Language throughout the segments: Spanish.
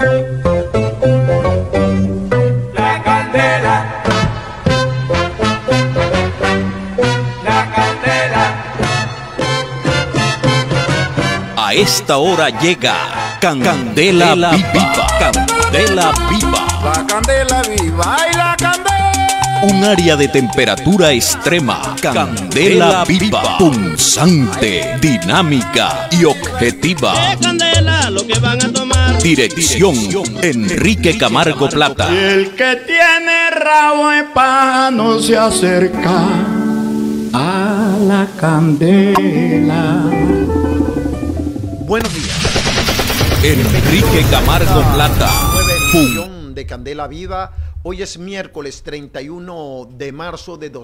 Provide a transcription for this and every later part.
La candela. La candela. A esta hora llega Candela Viva. Candela Viva. La candela viva y la candela. Un área de temperatura extrema. Candela Viva. Punzante, dinámica y objetiva. Candela, lo que van a tomar. Dirección Enrique Camargo Plata. Y el que tiene rabo de paja no se acerca a la candela. Buenos días. Enrique Camargo Plata. Nueva edición de Candela Viva. Hoy es miércoles 31 de marzo de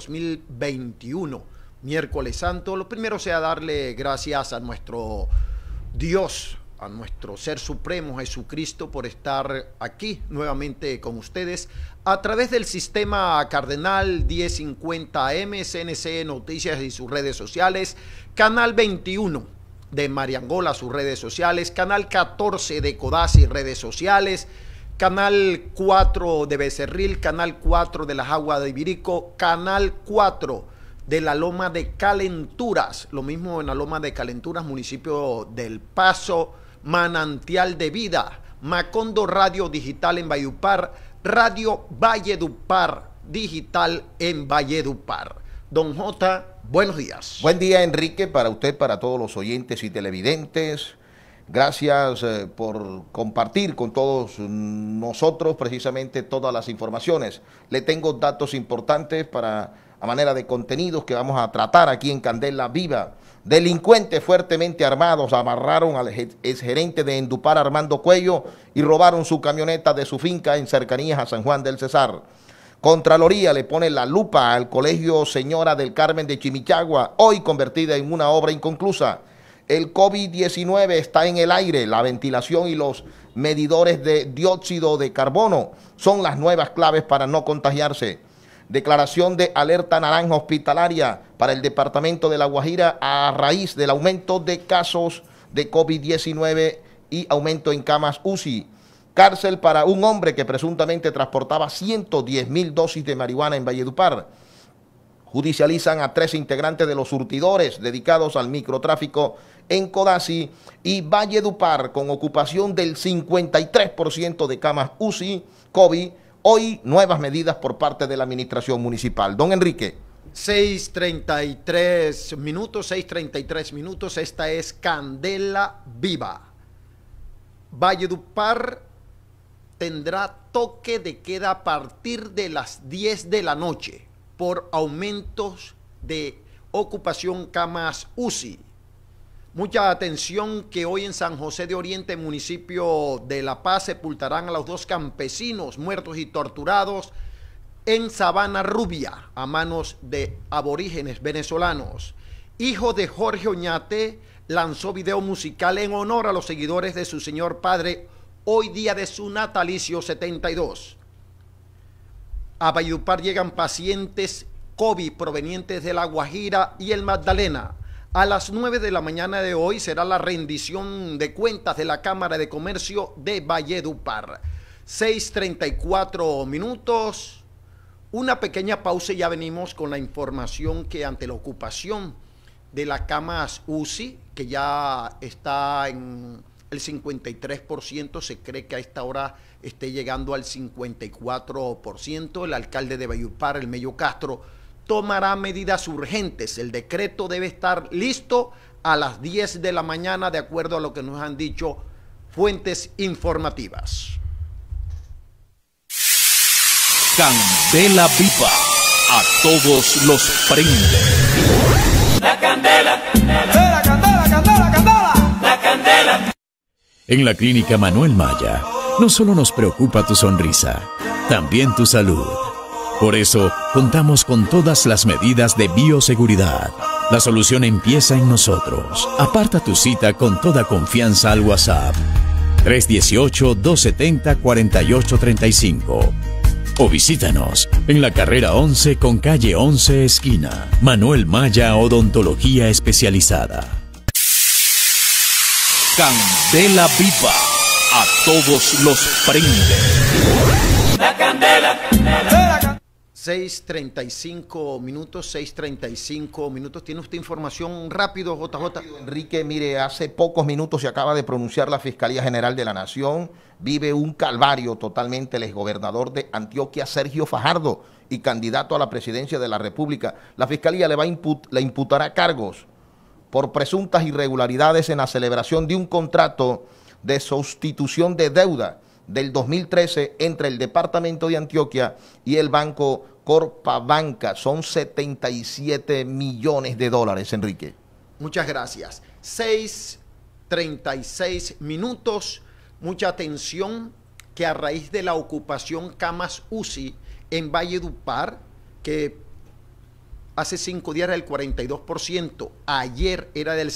2021. Miércoles Santo. Lo primero sea darle gracias a nuestro Dios, a nuestro Ser Supremo Jesucristo, por estar aquí nuevamente con ustedes a través del sistema Cardenal 1050 AM, CNC Noticias y sus redes sociales, Canal 21 de Mariangola, sus redes sociales, Canal 14 de Codazzi, redes sociales, Canal 4 de Becerril, Canal 4 de las Aguas de Ibirico, Canal 4 de la Loma de Calenturas, lo mismo en la Loma de Calenturas, municipio del Paso, Manantial de Vida, Macondo Radio Digital en Valledupar, Radio Valledupar Digital en Valledupar. Don J, buenos días. Buen día, Enrique, para usted, para todos los oyentes y televidentes. Gracias por compartir con todos nosotros precisamente todas las informaciones. Le tengo datos importantes para a manera de contenidos que vamos a tratar aquí en Candela Viva. Delincuentes fuertemente armados amarraron al exgerente de Endupar, Armando Cuello, y robaron su camioneta de su finca en cercanías a San Juan del Cesar. Contraloría le pone la lupa al Colegio Señora del Carmen de Chimichagua, hoy convertida en una obra inconclusa. El COVID-19 está en el aire, la ventilación y los medidores de dióxido de carbono son las nuevas claves para no contagiarse. Declaración de alerta naranja hospitalaria para el departamento de La Guajira a raíz del aumento de casos de COVID-19 y aumento en camas UCI. Cárcel para un hombre que presuntamente transportaba 110,000 dosis de marihuana en Valledupar. Judicializan a 3 integrantes de los surtidores dedicados al microtráfico en Codazzi y Valledupar, con ocupación del 53% de camas UCI COVID. Hoy nuevas medidas por parte de la administración municipal. Don Enrique. 6:33 minutos, esta es Candela Viva. Valledupar tendrá toque de queda a partir de las 10 de la noche por aumentos de ocupación camas UCI. Mucha atención que hoy en San José de Oriente, municipio de La Paz, sepultarán a los 2 campesinos muertos y torturados en Sabana Rubia a manos de aborígenes venezolanos. Hijo de Jorge Oñate lanzó video musical en honor a los seguidores de su señor padre, hoy día de su natalicio 72. A Valledupar llegan pacientes COVID provenientes de La Guajira y el Magdalena. A las 9 de la mañana de hoy será la rendición de cuentas de la Cámara de Comercio de Valledupar. 6:34 minutos. Una pequeña pausa y ya venimos con la información que ante la ocupación de las camas UCI, que ya está en el 53%, se cree que a esta hora esté llegando al 54%. El alcalde de Valledupar, el Mello Castro, tomará medidas urgentes. El decreto debe estar listo a las 10 de la mañana, de acuerdo a lo que nos han dicho fuentes informativas. Candela Viva. A todos los prende. La candela. Candela, candela, candela, candela. La candela. En la Clínica Manuel Maya, no solo nos preocupa tu sonrisa, también tu salud. Por eso, contamos con todas las medidas de bioseguridad. La solución empieza en nosotros. Aparta tu cita con toda confianza al WhatsApp 318-270-4835. O visítanos en la carrera 11 con calle 11 esquina. Manuel Maya Odontología Especializada. Candela Viva. a todos los prende. La candela. 6:35 minutos, 6:35 minutos. ¿Tiene usted información rápido, JJ? Enrique, mire, hace pocos minutos se acaba de pronunciar la Fiscalía General de la Nación. Vive un calvario totalmente el exgobernador de Antioquia, Sergio Fajardo, y candidato a la presidencia de la República. La Fiscalía le imputará cargos por presuntas irregularidades en la celebración de un contrato de sustitución de deuda del 2013 entre el Departamento de Antioquia y el Banco Corpabanca. Son 77 millones de dólares, Enrique. Muchas gracias. 6:36 minutos. Mucha atención que a raíz de la ocupación Camas UCI en Valledupar, que hace 5 días era del 42%, ayer era del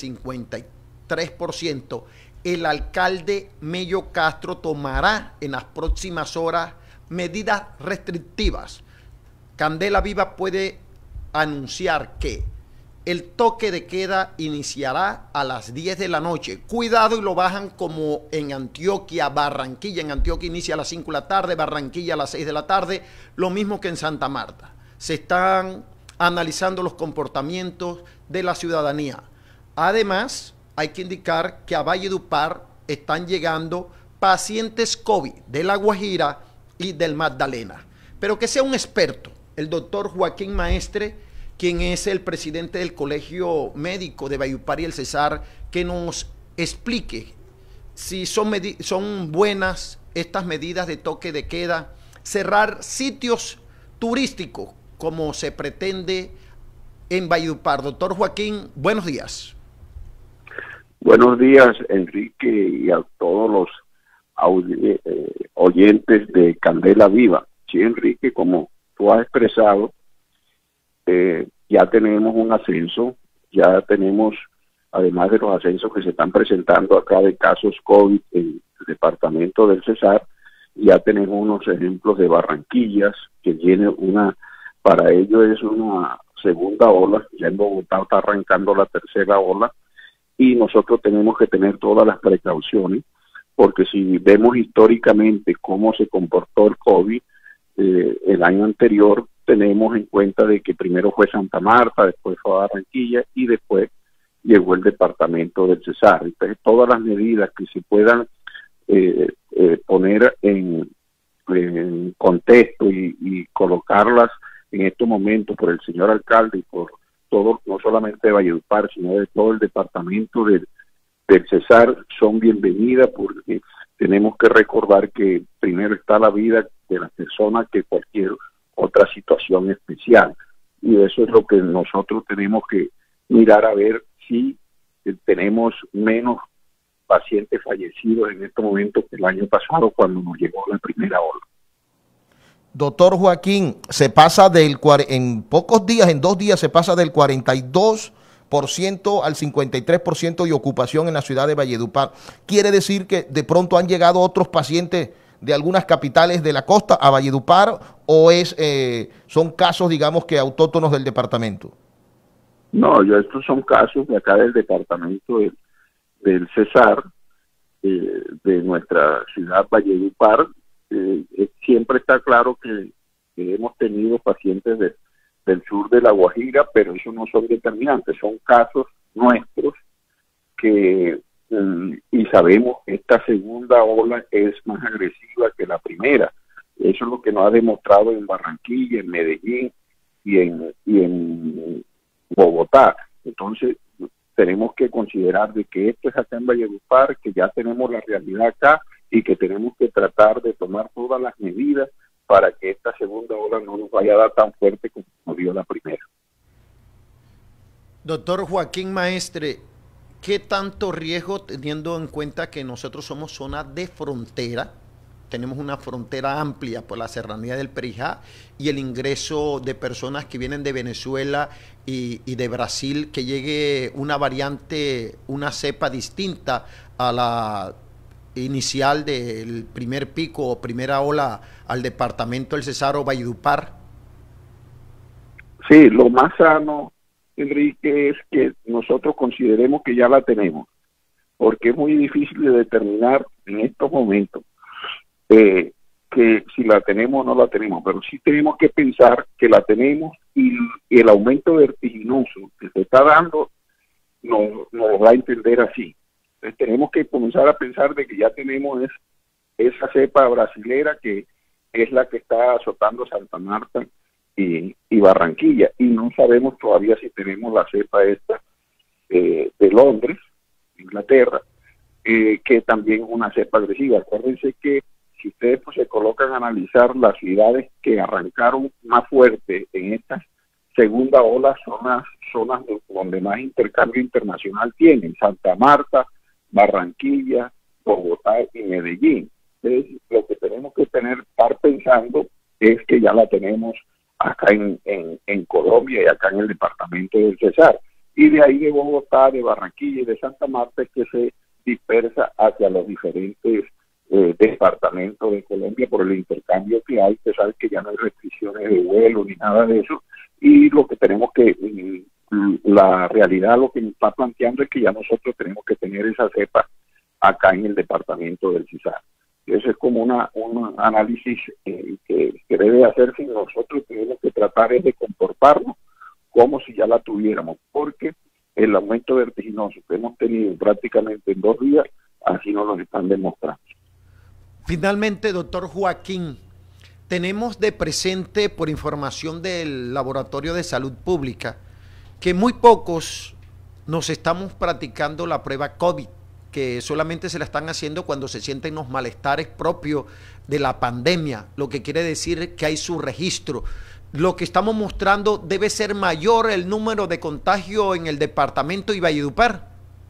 53%, el alcalde Mello Castro tomará en las próximas horas medidas restrictivas. Candela Viva puede anunciar que el toque de queda iniciará a las 10 de la noche. Cuidado y lo bajan como en Antioquia, Barranquilla. En Antioquia inicia a las 5 de la tarde, Barranquilla a las 6 de la tarde, lo mismo que en Santa Marta. Se están analizando los comportamientos de la ciudadanía. Además, hay que indicar que a Valledupar están llegando pacientes COVID de La Guajira y del Magdalena. Pero que sea un experto, el doctor Joaquín Maestre, quien es el presidente del Colegio Médico de Valledupar y el Cesar, que nos explique si son buenas estas medidas de toque de queda, cerrar sitios turísticos como se pretende en Valledupar. Doctor Joaquín, buenos días. Buenos días, Enrique, y a todos los oyentes de Candela Viva. Sí, Enrique, como tú has expresado, ya tenemos un ascenso, ya tenemos, además de los ascensos que se están presentando acá de casos COVID en el departamento del Cesar, ya tenemos unos ejemplos de Barranquillas, que tiene para ello es una segunda ola, ya en Bogotá está arrancando la tercera ola, y nosotros tenemos que tener todas las precauciones, porque si vemos históricamente cómo se comportó el COVID el año anterior, tenemos en cuenta de que primero fue Santa Marta, después fue Barranquilla y después llegó el departamento del Cesar. Entonces, todas las medidas que se puedan poner en contexto y colocarlas en estos momentos por el señor alcalde y por todo, no solamente de Valledupar, sino de todo el departamento del Cesar, son bienvenidas, porque tenemos que recordar que primero está la vida de las personas que cualquier otra situación especial, y eso es lo que nosotros tenemos que mirar a ver si tenemos menos pacientes fallecidos en este momento que el año pasado cuando nos llegó la primera ola. Doctor Joaquín, se pasa en pocos días, en 2 días, se pasa del 42% al 53% de ocupación en la ciudad de Valledupar. ¿Quiere decir que de pronto han llegado otros pacientes de algunas capitales de la costa a Valledupar, o son casos, digamos, que autóctonos del departamento? No, estos son casos de acá del departamento del Cesar, de nuestra ciudad Valledupar. Siempre está claro que hemos tenido pacientes del sur de La Guajira, pero eso no son determinantes, son casos nuestros que, y sabemos que esta segunda ola es más agresiva que la primera. Eso es lo que nos ha demostrado en Barranquilla, en Medellín y en Bogotá. Entonces, tenemos que considerar de que esto es acá en Valledupar, que ya tenemos la realidad acá y que tenemos que tratar de tomar todas las medidas para que esta segunda ola no nos vaya a dar tan fuerte como nos dio la primera. Doctor Joaquín Maestre, ¿qué tanto riesgo, teniendo en cuenta que nosotros somos zona de frontera? Tenemos una frontera amplia por la serranía del Perijá y el ingreso de personas que vienen de Venezuela y de Brasil, que llegue una variante, una cepa distinta a la inicial del primer pico o primera ola al departamento del Cesar o Valledupar? Sí, lo más sano, Enrique, es que nosotros consideremos que ya la tenemos, porque es muy difícil de determinar en estos momentos que si la tenemos o no la tenemos, pero sí tenemos que pensar que la tenemos y el aumento vertiginoso que se está dando nos va a entender así. Entonces tenemos que comenzar a pensar de que ya tenemos esa cepa brasilera que es la que está azotando Santa Marta y Barranquilla, y no sabemos todavía si tenemos la cepa esta de Londres, Inglaterra, que también es una cepa agresiva. Acuérdense que si ustedes pues, se colocan a analizar las ciudades que arrancaron más fuerte en esta segunda ola, son las zonas donde más intercambio internacional tienen: Santa Marta, Barranquilla, Bogotá y Medellín. Entonces, lo que tenemos que estar pensando es que ya la tenemos acá en Colombia y acá en el departamento del Cesar. Y de ahí de Bogotá, de Barranquilla y de Santa Marta es que se dispersa hacia los diferentes departamentos de Colombia por el intercambio que hay. Usted sabe que ya no hay restricciones de vuelo ni nada de eso. Y lo que tenemos que, la realidad lo que nos está planteando es que ya nosotros tenemos que tener esa cepa acá en el departamento del Cesar. Eso es como un análisis que debe hacerse, y nosotros tenemos que tratar de comportarnos como si ya la tuviéramos, porque el aumento vertiginoso que hemos tenido prácticamente en 2 días, así nos lo están demostrando. Finalmente, doctor Joaquín, tenemos de presente, por información del Laboratorio de Salud Pública, que muy pocos nos estamos practicando la prueba COVID, que solamente se la están haciendo cuando se sienten los malestares propios de la pandemia, lo que quiere decir que hay su registro. Lo que estamos mostrando, debe ser mayor el número de contagio en el departamento y Valledupar.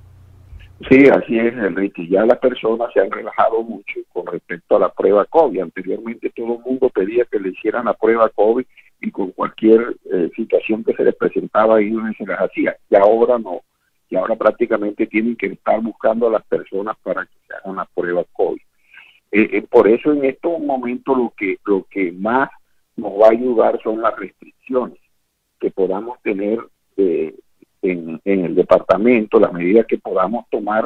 Sí, así es, Enrique. Ya las personas se han relajado mucho con respecto a la prueba COVID. Anteriormente todo el mundo pedía que le hicieran la prueba COVID y con cualquier situación que se les presentaba ahí se las hacía. Y ahora no. Y ahora prácticamente tienen que estar buscando a las personas para que se hagan la prueba COVID. Por eso en estos momentos lo que más nos va a ayudar son las restricciones que podamos tener en el departamento, las medidas que podamos tomar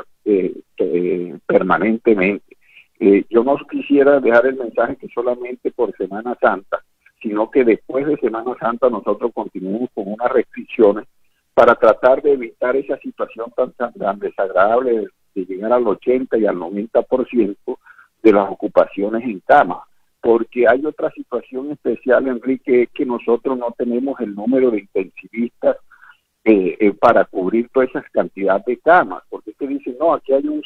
permanentemente. Yo no quisiera dejar el mensaje que solamente por Semana Santa, sino que después de Semana Santa nosotros continuemos con unas restricciones para tratar de evitar esa situación tan desagradable de llegar al 80 y al 90% de las ocupaciones en cama. Porque hay otra situación especial, Enrique, que nosotros no tenemos el número de intensivistas para cubrir toda esa cantidad de camas, porque es que dicen, no, aquí hay un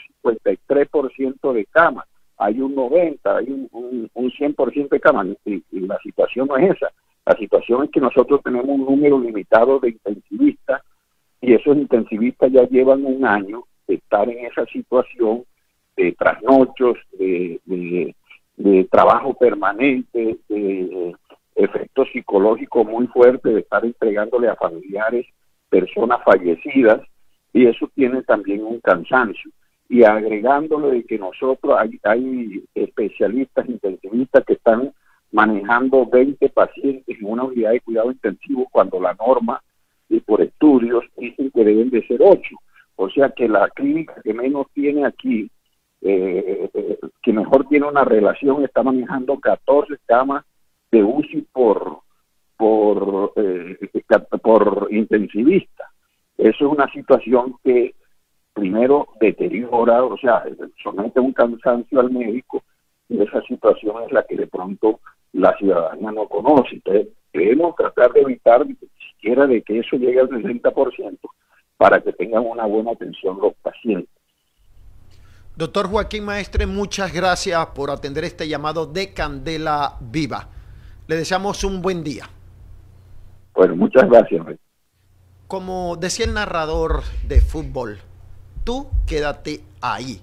53% de camas, hay un 90%, hay un 100% de camas, y la situación no es esa. La situación es que nosotros tenemos un número limitado de intensivistas, y esos intensivistas ya llevan 1 año de estar en esa situación de trasnochos, de trabajo permanente, de efectos psicológicos muy fuertes, de estar entregándole a familiares personas fallecidas, y eso tiene también un cansancio. Y agregándole de que nosotros hay especialistas intensivistas que están manejando 20 pacientes en una unidad de cuidado intensivo, cuando la norma y por estudios dicen que deben de ser 8. O sea que la clínica que menos tiene aquí, que mejor tiene una relación, está manejando 14 camas de UCI por intensivista. Eso es una situación que primero deteriora, o sea, somete un cansancio al médico, y esa situación es la que de pronto la ciudadanía no conoce. Entonces debemos tratar de evitar siquiera de que eso llegue al 60% para que tengan una buena atención los pacientes. Doctor Joaquín Maestre, muchas gracias por atender este llamado de Candela Viva. Le deseamos un buen día. Bueno, muchas gracias. Como decía el narrador de fútbol, tú quédate ahí.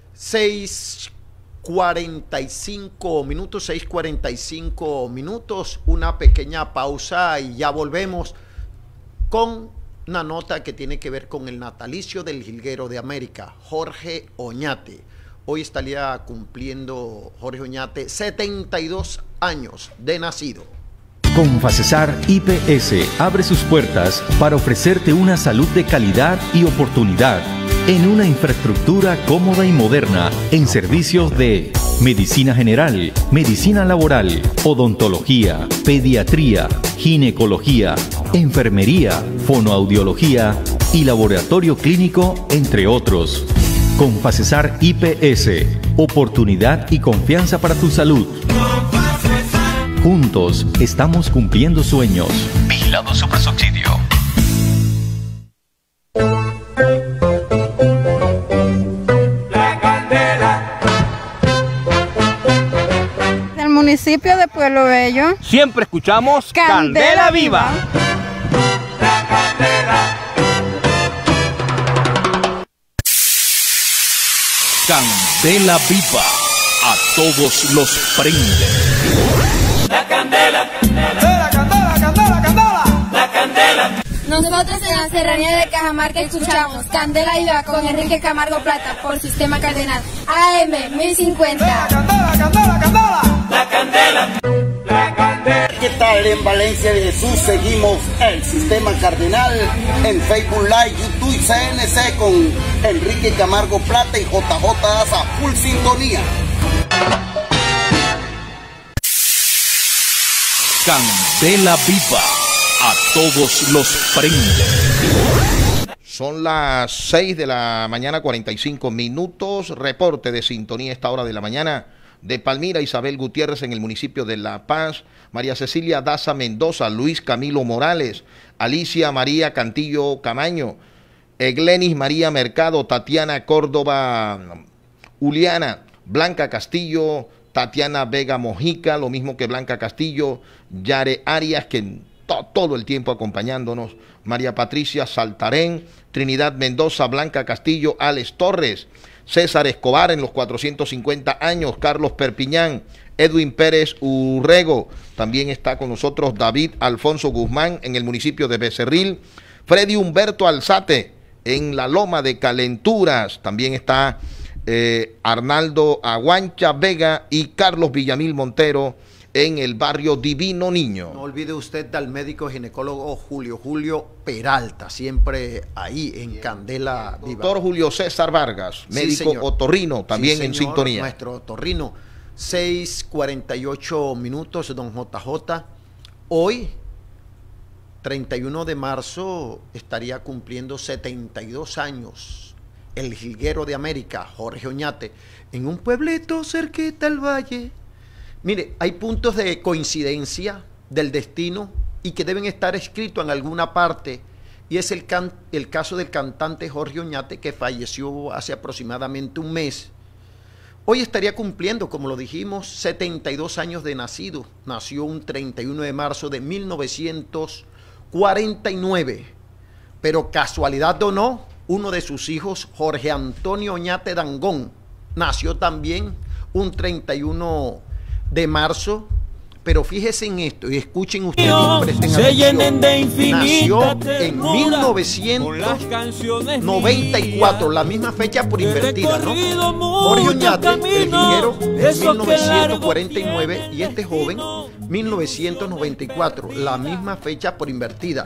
6:45 minutos, una pequeña pausa y ya volvemos con una nota que tiene que ver con el natalicio del jilguero de América, Jorge Oñate. Hoy estaría cumpliendo Jorge Oñate 72 años de nacido. Confacesar IPS abre sus puertas para ofrecerte una salud de calidad y oportunidad. en una infraestructura cómoda y moderna en servicios de medicina general, medicina laboral, odontología, pediatría, ginecología, enfermería, fonoaudiología y laboratorio clínico, entre otros. Con Facesar IPS, oportunidad y confianza para tu salud. Juntos estamos cumpliendo sueños. Vigilado Supersubsidio. Del municipio de Pueblo Bello. Siempre escuchamos Candela Viva. Candela Viva, a todos los prende. La candela, candela, candela, candela, candela. La candela. Nosotros en la Serranía de Cajamarca escuchamos Candela Viva con Enrique Camargo Plata por Sistema Cardenal AM 1050. La candela, candela, candela. La candela. La candela. ¿Qué tal en Valencia de Jesús? Seguimos el Sistema Cardenal en Facebook Live, YouTube y CNC con Enrique Camargo Plata y JJ Daza, full sintonía. Candela Viva, a todos los prende. Son las 6 de la mañana, 45 minutos. Reporte de sintonía a esta hora de la mañana de Palmira Isabel Gutiérrez en el municipio de La Paz, María Cecilia Daza Mendoza, Luis Camilo Morales, Alicia María Cantillo Camaño, Eglenis María Mercado, Tatiana Córdoba Juliana, Blanca Castillo, Tatiana Vega Mojica, lo mismo que Blanca Castillo, Yare Arias, que todo el tiempo acompañándonos, María Patricia Saltarén, Trinidad Mendoza, Blanca Castillo, Alex Torres, César Escobar en los 450 años, Carlos Perpiñán, Edwin Pérez Urrego, también está con nosotros David Alfonso Guzmán en el municipio de Becerril, Freddy Humberto Alzate en la Loma de Calenturas, también está Arnaldo Aguancha Vega y Carlos Villamil Montero en el barrio Divino Niño. No olvide usted del médico ginecólogo Julio Peralta, siempre ahí en Candela Viva. Doctor Julio César Vargas, médico otorrino, también sí, en señor, sintonía. Nuestro otorrino, 6:48 minutos, don JJ. Hoy, 31 de marzo, estaría cumpliendo 72 años el jilguero de América, Jorge Oñate, en un pueblito cerquita al valle. Mire, hay puntos de coincidencia del destino y que deben estar escritos en alguna parte, y es el caso del cantante Jorge Oñate, que falleció hace aproximadamente un mes. Hoy estaría cumpliendo, como lo dijimos, 72 años de nacido. Nació un 31 de marzo de 1949, pero casualidad o no, uno de sus hijos, Jorge Antonio Oñate Dangón, nació también un 31 de marzo, pero fíjense en esto y escuchen ustedes, presten atención. Nació en 1994, la misma fecha por invertida, ¿no? Jorge Oñate, el jilguero, 1949, y este joven, 1994, la misma fecha por invertida.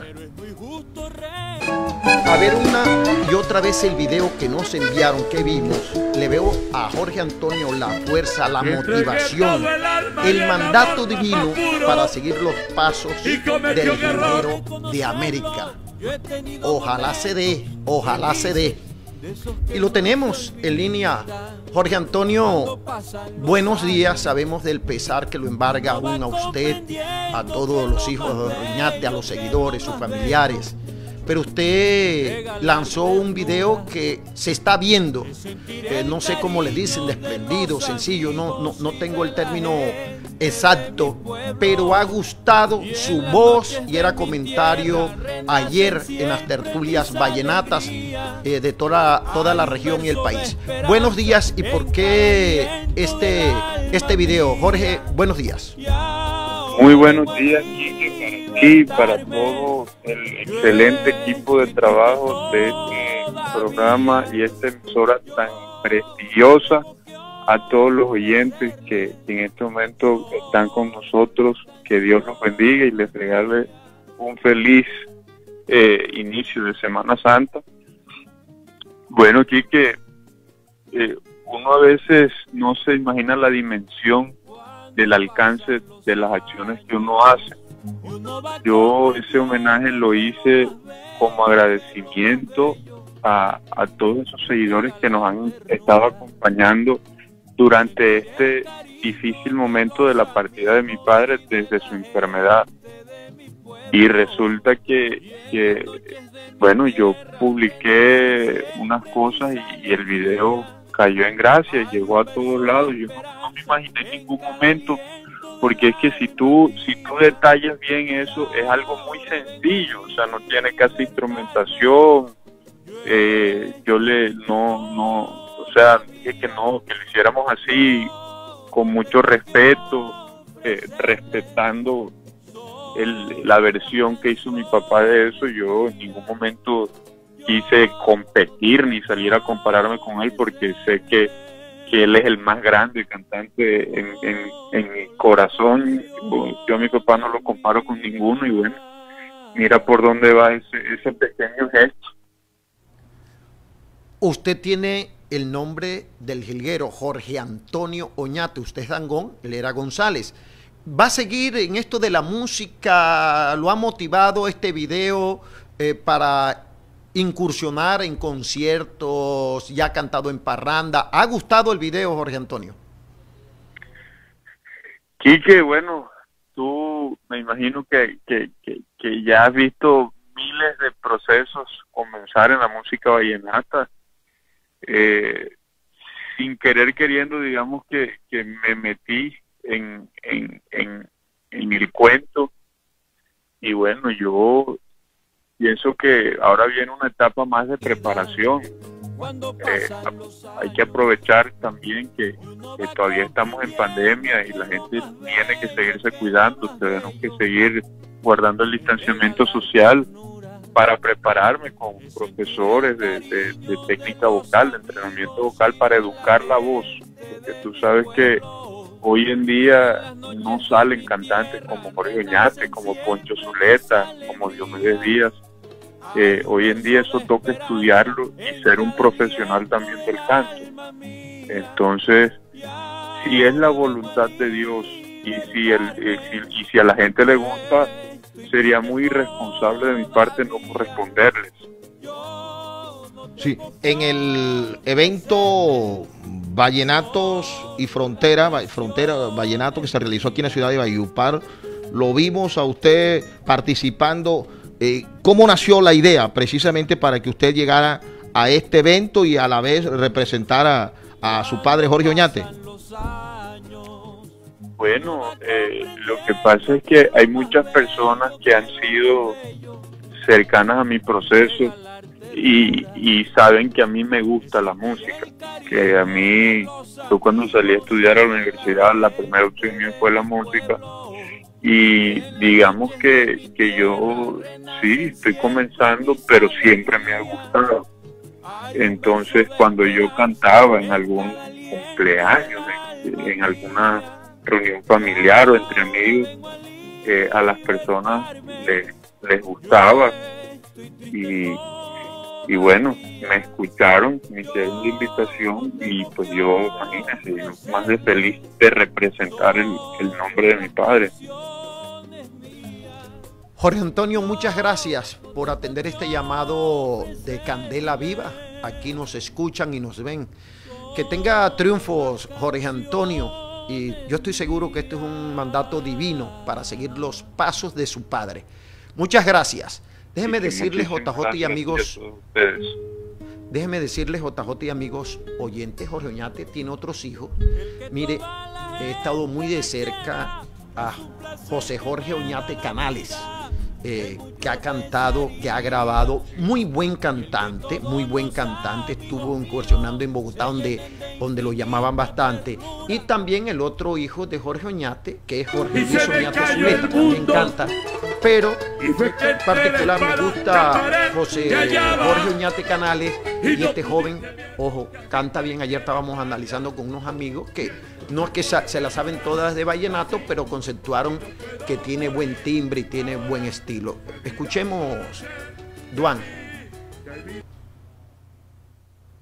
A ver una y otra vez el video que nos enviaron, que vimos. Le veo a Jorge Antonio la fuerza, la motivación, el mandato divino para seguir los pasos del jilguero de América. Ojalá se dé, ojalá se dé. Y lo tenemos en línea. Jorge Antonio, buenos días. Sabemos del pesar que lo embarga aún a usted, a todos los hijos de Oñate, a los seguidores, sus familiares. Pero usted lanzó un video que se está viendo, no sé cómo le dicen, desprendido, sencillo, no tengo el término exacto, pero ha gustado su voz y era comentario ayer en las tertulias vallenatas de toda la región y el país. Buenos días, ¿y por qué este video? Jorge, buenos días. Muy buenos días, Quique, para ti, para todo el excelente equipo de trabajo de este programa y esta emisora tan prestigiosa, a todos los oyentes que en este momento están con nosotros, que Dios los bendiga y les regale un feliz inicio de Semana Santa. Bueno, Quique, uno a veces no se imagina la dimensión del alcance de las acciones que uno hace. Yo ese homenaje lo hice como agradecimiento a todos esos seguidores que nos han estado acompañando durante este difícil momento de la partida de mi padre desde su enfermedad. Y resulta que bueno, yo publiqué unas cosas y el video cayó en gracia y llegó a todos lados. Yo no me imaginé en ningún momento, porque es que si tú detallas bien eso, es algo muy sencillo, o sea, no tiene casi instrumentación. O sea, dije que lo hiciéramos así, con mucho respeto, respetando la versión que hizo mi papá de eso. Yo en ningún momento quise competir ni salir a compararme con él, porque sé que él es el más grande cantante en mi corazón. Yo a mi papá no lo comparo con ninguno, y bueno, mira por dónde va ese pequeño gesto. Usted tiene el nombre del jilguero, Jorge Antonio Oñate. Usted es Dangond, él era González. ¿Va a seguir en esto de la música? ¿Lo ha motivado este video para incursionar en conciertos? ¿Ya ha cantado en parranda? ¿Ha gustado el video, Jorge Antonio? Quique, bueno, tú me imagino que ya has visto miles de procesos comenzar en la música vallenata. Sin querer queriendo, digamos que me metí en el cuento, y bueno, yo pienso que ahora viene una etapa más de preparación. Hay que aprovechar también que todavía estamos en pandemia y la gente tiene que seguirse cuidando, tenemos que seguir guardando el distanciamiento social, para prepararme con profesores de técnica vocal, de entrenamiento vocal, para educar la voz, porque tú sabes que hoy en día no salen cantantes como Jorge Oñate, como Poncho Zuleta, como Diomedes Díaz. Hoy en día eso toca estudiarlo y ser un profesional también del canto. Entonces, si es la voluntad de Dios y si a la gente le gusta, sería muy irresponsable de mi parte no corresponderles. Sí, en el evento Vallenatos y Frontera Vallenato, que se realizó aquí en la ciudad de Valledupar, lo vimos a usted participando. ¿Cómo nació la idea precisamente para que usted llegara a este evento y a la vez representara a su padre Jorge Oñate? Bueno, lo que pasa es que hay muchas personas que han sido cercanas a mi proceso y saben que a mí me gusta la música, que a mí, yo cuando salí a estudiar a la universidad, la primera opción mía fue la música, y digamos que yo sí estoy comenzando, pero siempre me ha gustado. Entonces, cuando yo cantaba en algún cumpleaños, en alguna reunión familiar o entre amigos, a las personas les gustaba, y bueno, me escucharon, me hicieron la invitación, y pues yo, imagínense, yo más de feliz de representar el nombre de mi padre. Jorge Antonio, muchas gracias por atender este llamado de Candela Viva. Aquí nos escuchan y nos ven. Que tenga triunfos, Jorge Antonio, y yo estoy seguro que este es un mandato divino para seguir los pasos de su padre. Muchas gracias. Déjeme decirles, JJ y amigos, oyentes, Jorge Oñate tiene otros hijos. Mire, he estado muy de cerca a José Jorge Oñate Canales, que ha cantado, que ha grabado, muy buen cantante, estuvo incursionando en Bogotá donde lo llamaban bastante. Y también el otro hijo de Jorge Oñate, que es Jorge Luis Oñate Zuleta, también canta, pero en particular me gusta Jorge Oñate Canales, y este joven, ojo, canta bien. Ayer estábamos analizando con unos amigos que no es que se la saben todas de vallenato, pero conceptuaron que tiene buen timbre y tiene buen estilo. Escuchemos, Duan.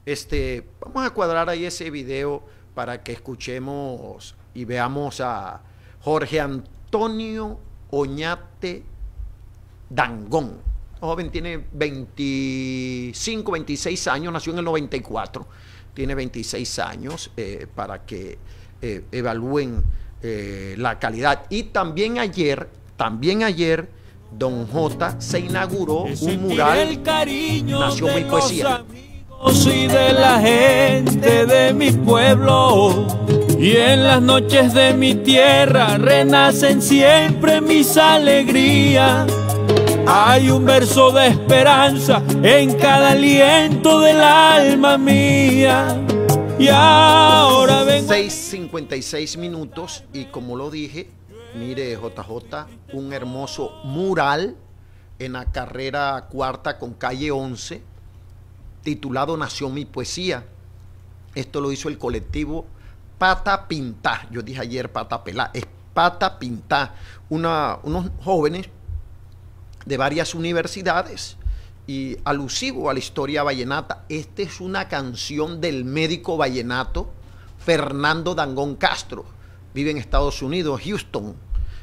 Vamos a cuadrar ahí ese video para que escuchemos y veamos a Jorge Antonio Oñate Dangón. El joven tiene 25, 26 años, nació en el 94, tiene 26 años, para que evalúen la calidad. Y también ayer, Don J se inauguró un mural, Nació mi poesía. Soy de la gente de mi pueblo y en las noches de mi tierra renacen siempre mis alegrías. Hay un verso de esperanza en cada aliento del alma mía. Y ahora vengo. 6:56 minutos y como lo dije, mire JJ, un hermoso mural en la carrera cuarta con calle 11, titulado Nació mi poesía. Esto lo hizo el colectivo Pata Pintá. Yo dije ayer Pata Pelá, es Pata Pintá. Unos jóvenes de varias universidades y alusivo a la historia vallenata. Esta es una canción del médico vallenato Fernando Dangón Castro. Vive en Estados Unidos, Houston.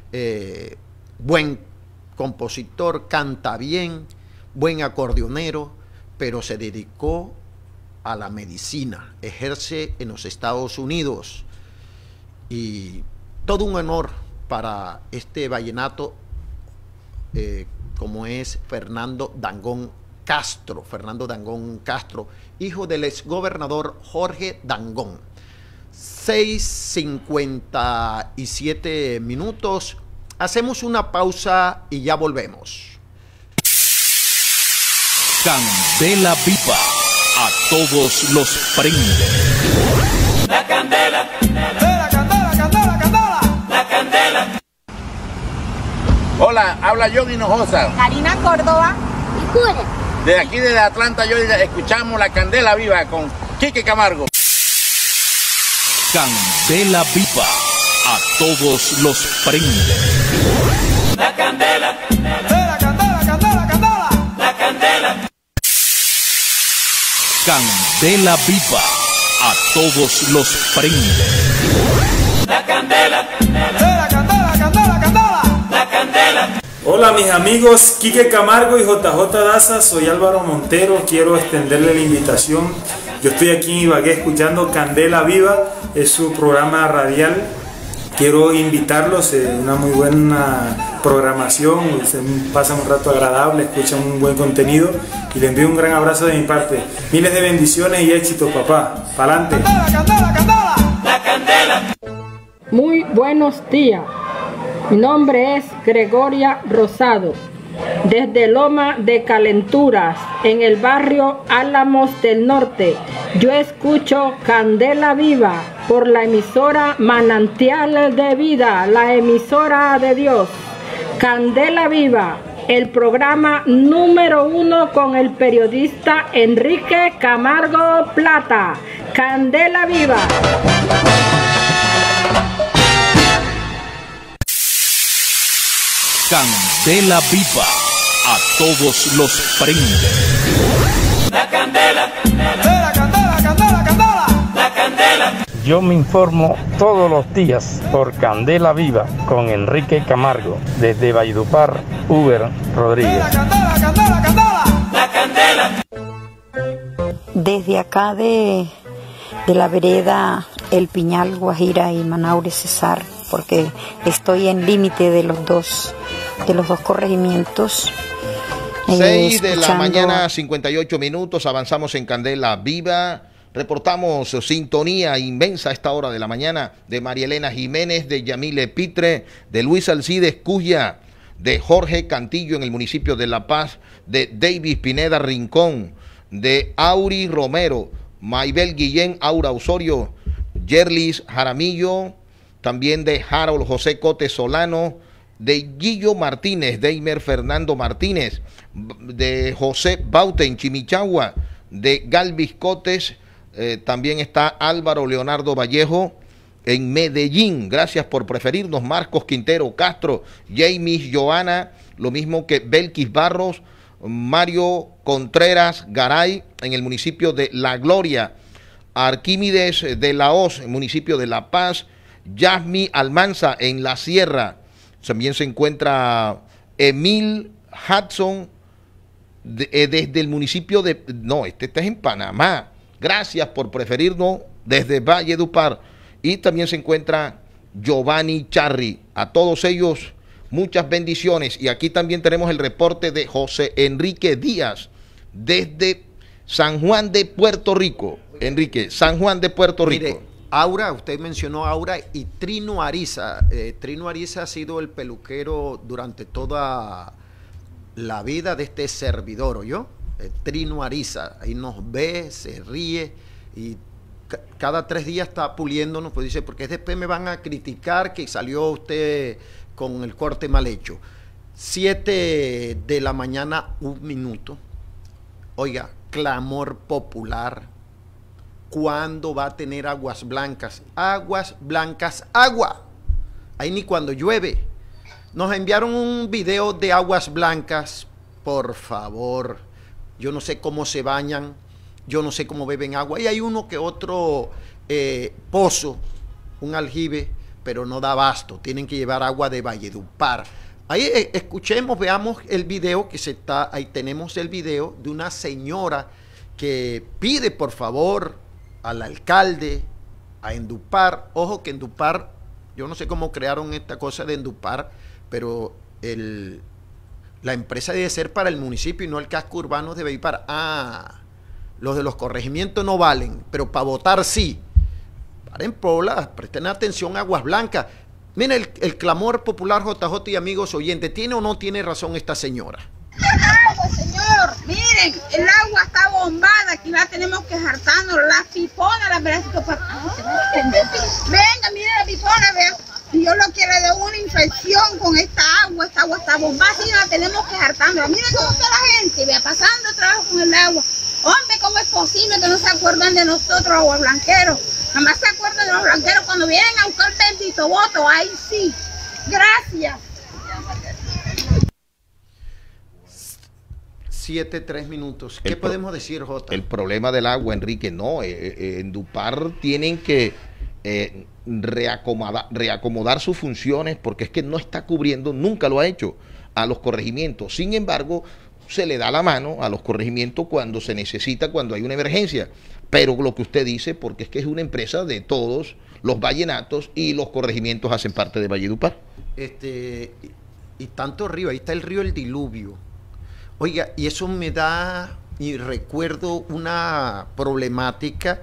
Buen compositor, canta bien, buen acordeonero, pero se dedicó a la medicina, ejerce en los Estados Unidos. Y todo un honor para este vallenato, como es Fernando Dangón Castro, hijo del exgobernador Jorge Dangón. 6:57 minutos. Hacemos una pausa y ya volvemos. Candela viva, a todos los prende. La candela, candela, candela, candela, candela, la candela. Hola, habla John Hinojosa. Karina Córdoba y Cure. De aquí desde Atlanta, escuchamos La Candela Viva con Quique Camargo. Candela viva, a todos los prende. La candela, candela, candela, candela, candela, la candela. Candela viva, a todos los prende. La candela, candela, candela, candela, candela, la candela. Hola mis amigos Quique Camargo y JJ Daza, soy Álvaro Montero, quiero extenderle la invitación. Yo estoy aquí en Ibagué escuchando Candela Viva, es su programa radial. Quiero invitarlos, una muy buena programación, se pasan un rato agradable, escuchan un buen contenido y les envío un gran abrazo de mi parte. Miles de bendiciones y éxitos, papá. ¡Pa'lante! Candela, candela, la candela. Muy buenos días. Mi nombre es Gregoria Rosado, desde Loma de Calenturas, en el barrio Álamos del Norte. Yo escucho Candela Viva por la emisora Manantial de Vida, la emisora de Dios. Candela Viva, el programa número 1 con el periodista Enrique Camargo Plata. Candela Viva. Candela viva, a todos los prende. La candela, candela, candela, candela, candela, la candela. Yo me informo todos los días por Candela Viva con Enrique Camargo, desde Valledupar, Uber Rodríguez. Candela, candela, candela, la candela. Desde acá de la vereda El Piñal, Guajira y Manaure, Cesar, porque estoy en límite de los dos corregimientos. 6 de la mañana, 58 minutos, avanzamos en Candela Viva. Reportamos sintonía inmensa a esta hora de la mañana de María Elena Jiménez, de Yamile Pitre, de Luis Alcides Cuya, de Jorge Cantillo en el municipio de La Paz, de Davis Pineda Rincón, de Auri Romero, Maybel Guillén, Aura Osorio, Yerlis Jaramillo, también de Harold José Cote Solano, de Guillo Martínez, Deimer Fernando Martínez, de José Baute en Chimichagua, de Galvis Cotes, también está Álvaro Leonardo Vallejo en Medellín. Gracias por preferirnos. Marcos Quintero Castro, James Joana, lo mismo que Belkis Barros, Mario Contreras Garay, en el municipio de La Gloria. Arquímedes de la Hoz, en el municipio de La Paz. Yasmi Almanza, en La Sierra. También se encuentra Emil Hudson, desde el municipio de... No, este es en Panamá. Gracias por preferirnos desde Valledupar. Y también se encuentra Giovanni Charri. A todos ellos, muchas bendiciones. Y aquí también tenemos el reporte de José Enrique Díaz, desde San Juan de Puerto Rico. Enrique, San Juan de Puerto Rico. Mire, Aura, usted mencionó a Aura y Trino Ariza. Trino Ariza ha sido el peluquero durante toda la vida de este servidor, ¿oyó? Trino Ariza, ahí nos ve, se ríe y cada 3 días está puliéndonos, pues dice, porque después me van a criticar que salió usted con el corte mal hecho. 7 de la mañana, 1 minuto. Oiga, clamor popular. ¿Cuándo va a tener aguas blancas? Aguas blancas, agua. Ahí ni cuando llueve. Nos enviaron un video de aguas blancas. Por favor. Yo no sé cómo se bañan. Yo no sé cómo beben agua. Y hay uno que otro pozo, un aljibe, pero no da abasto. Tienen que llevar agua de Valledupar. Ahí escuchemos, veamos el video que se está. Ahí tenemos el video de una señora que pide por favor al alcalde, a Endupar. Ojo que Endupar, yo no sé cómo crearon esta cosa de Endupar, pero la empresa debe ser para el municipio y no el casco urbano de Valledupar. Ah, los de los corregimientos no valen, pero para votar sí. Paren Pobla, presten atención a Aguas Blancas. Miren el clamor popular, JJ y amigos oyentes. ¿Tiene o no tiene razón esta señora? Agua, señor, miren, el agua está bombada, aquí la tenemos que jartarnos, la pipona, la verdad que venga, miren la pipona, vean, si yo lo quiero de una infección con esta agua está bombada, y la tenemos que jartarnos, miren cómo está la gente, vea, pasando trabajo con el agua. Hombre, ¿cómo es posible que no se acuerdan de nosotros, aguas blanqueros? Nada más se acuerdan de los blanqueros cuando vienen a buscar el bendito voto, ahí sí. Gracias. 7:03 minutos. ¿Qué podemos decir, Jota? El problema del agua, Enrique, no. En Dupar tienen que reacomodar sus funciones porque es que no está cubriendo, nunca lo ha hecho, a los corregimientos. Sin embargo, se le da la mano a los corregimientos cuando se necesita, cuando hay una emergencia. Pero lo que usted dice, porque es que es una empresa de todos los vallenatos y los corregimientos hacen parte de Valledupar. Y tanto río, ahí está el río El Diluvio. Oiga, y eso me da, y recuerdo una problemática.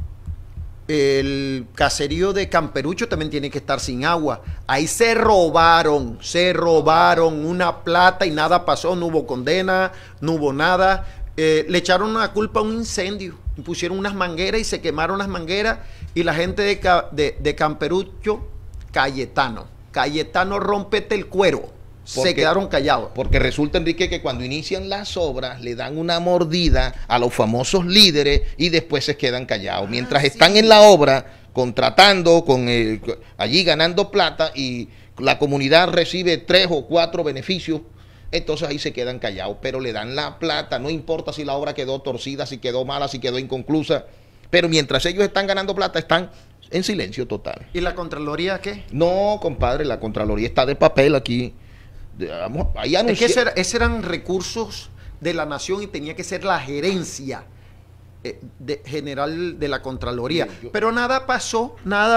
El caserío de Camperucho también tiene que estar sin agua. Ahí se robaron una plata y nada pasó, no hubo condena, no hubo nada. Le echaron la culpa a un incendio, pusieron unas mangueras y se quemaron las mangueras y la gente de Camperucho, Cayetano, rómpete el cuero. Se quedaron callados. Porque resulta, Enrique, que cuando inician las obras le dan una mordida a los famosos líderes y después se quedan callados. Mientras están en la obra, contratando, allí ganando plata y la comunidad recibe 3 o 4 beneficios, entonces ahí se quedan callados. Pero le dan la plata, no importa si la obra quedó torcida, si quedó mala, si quedó inconclusa. Pero mientras ellos están ganando plata, están en silencio total. ¿Y la Contraloría qué? No, compadre, la Contraloría está de papel aquí. Es que esos eran recursos de la nación y tenía que ser la gerencia general de la Contraloría. Pero nada pasó.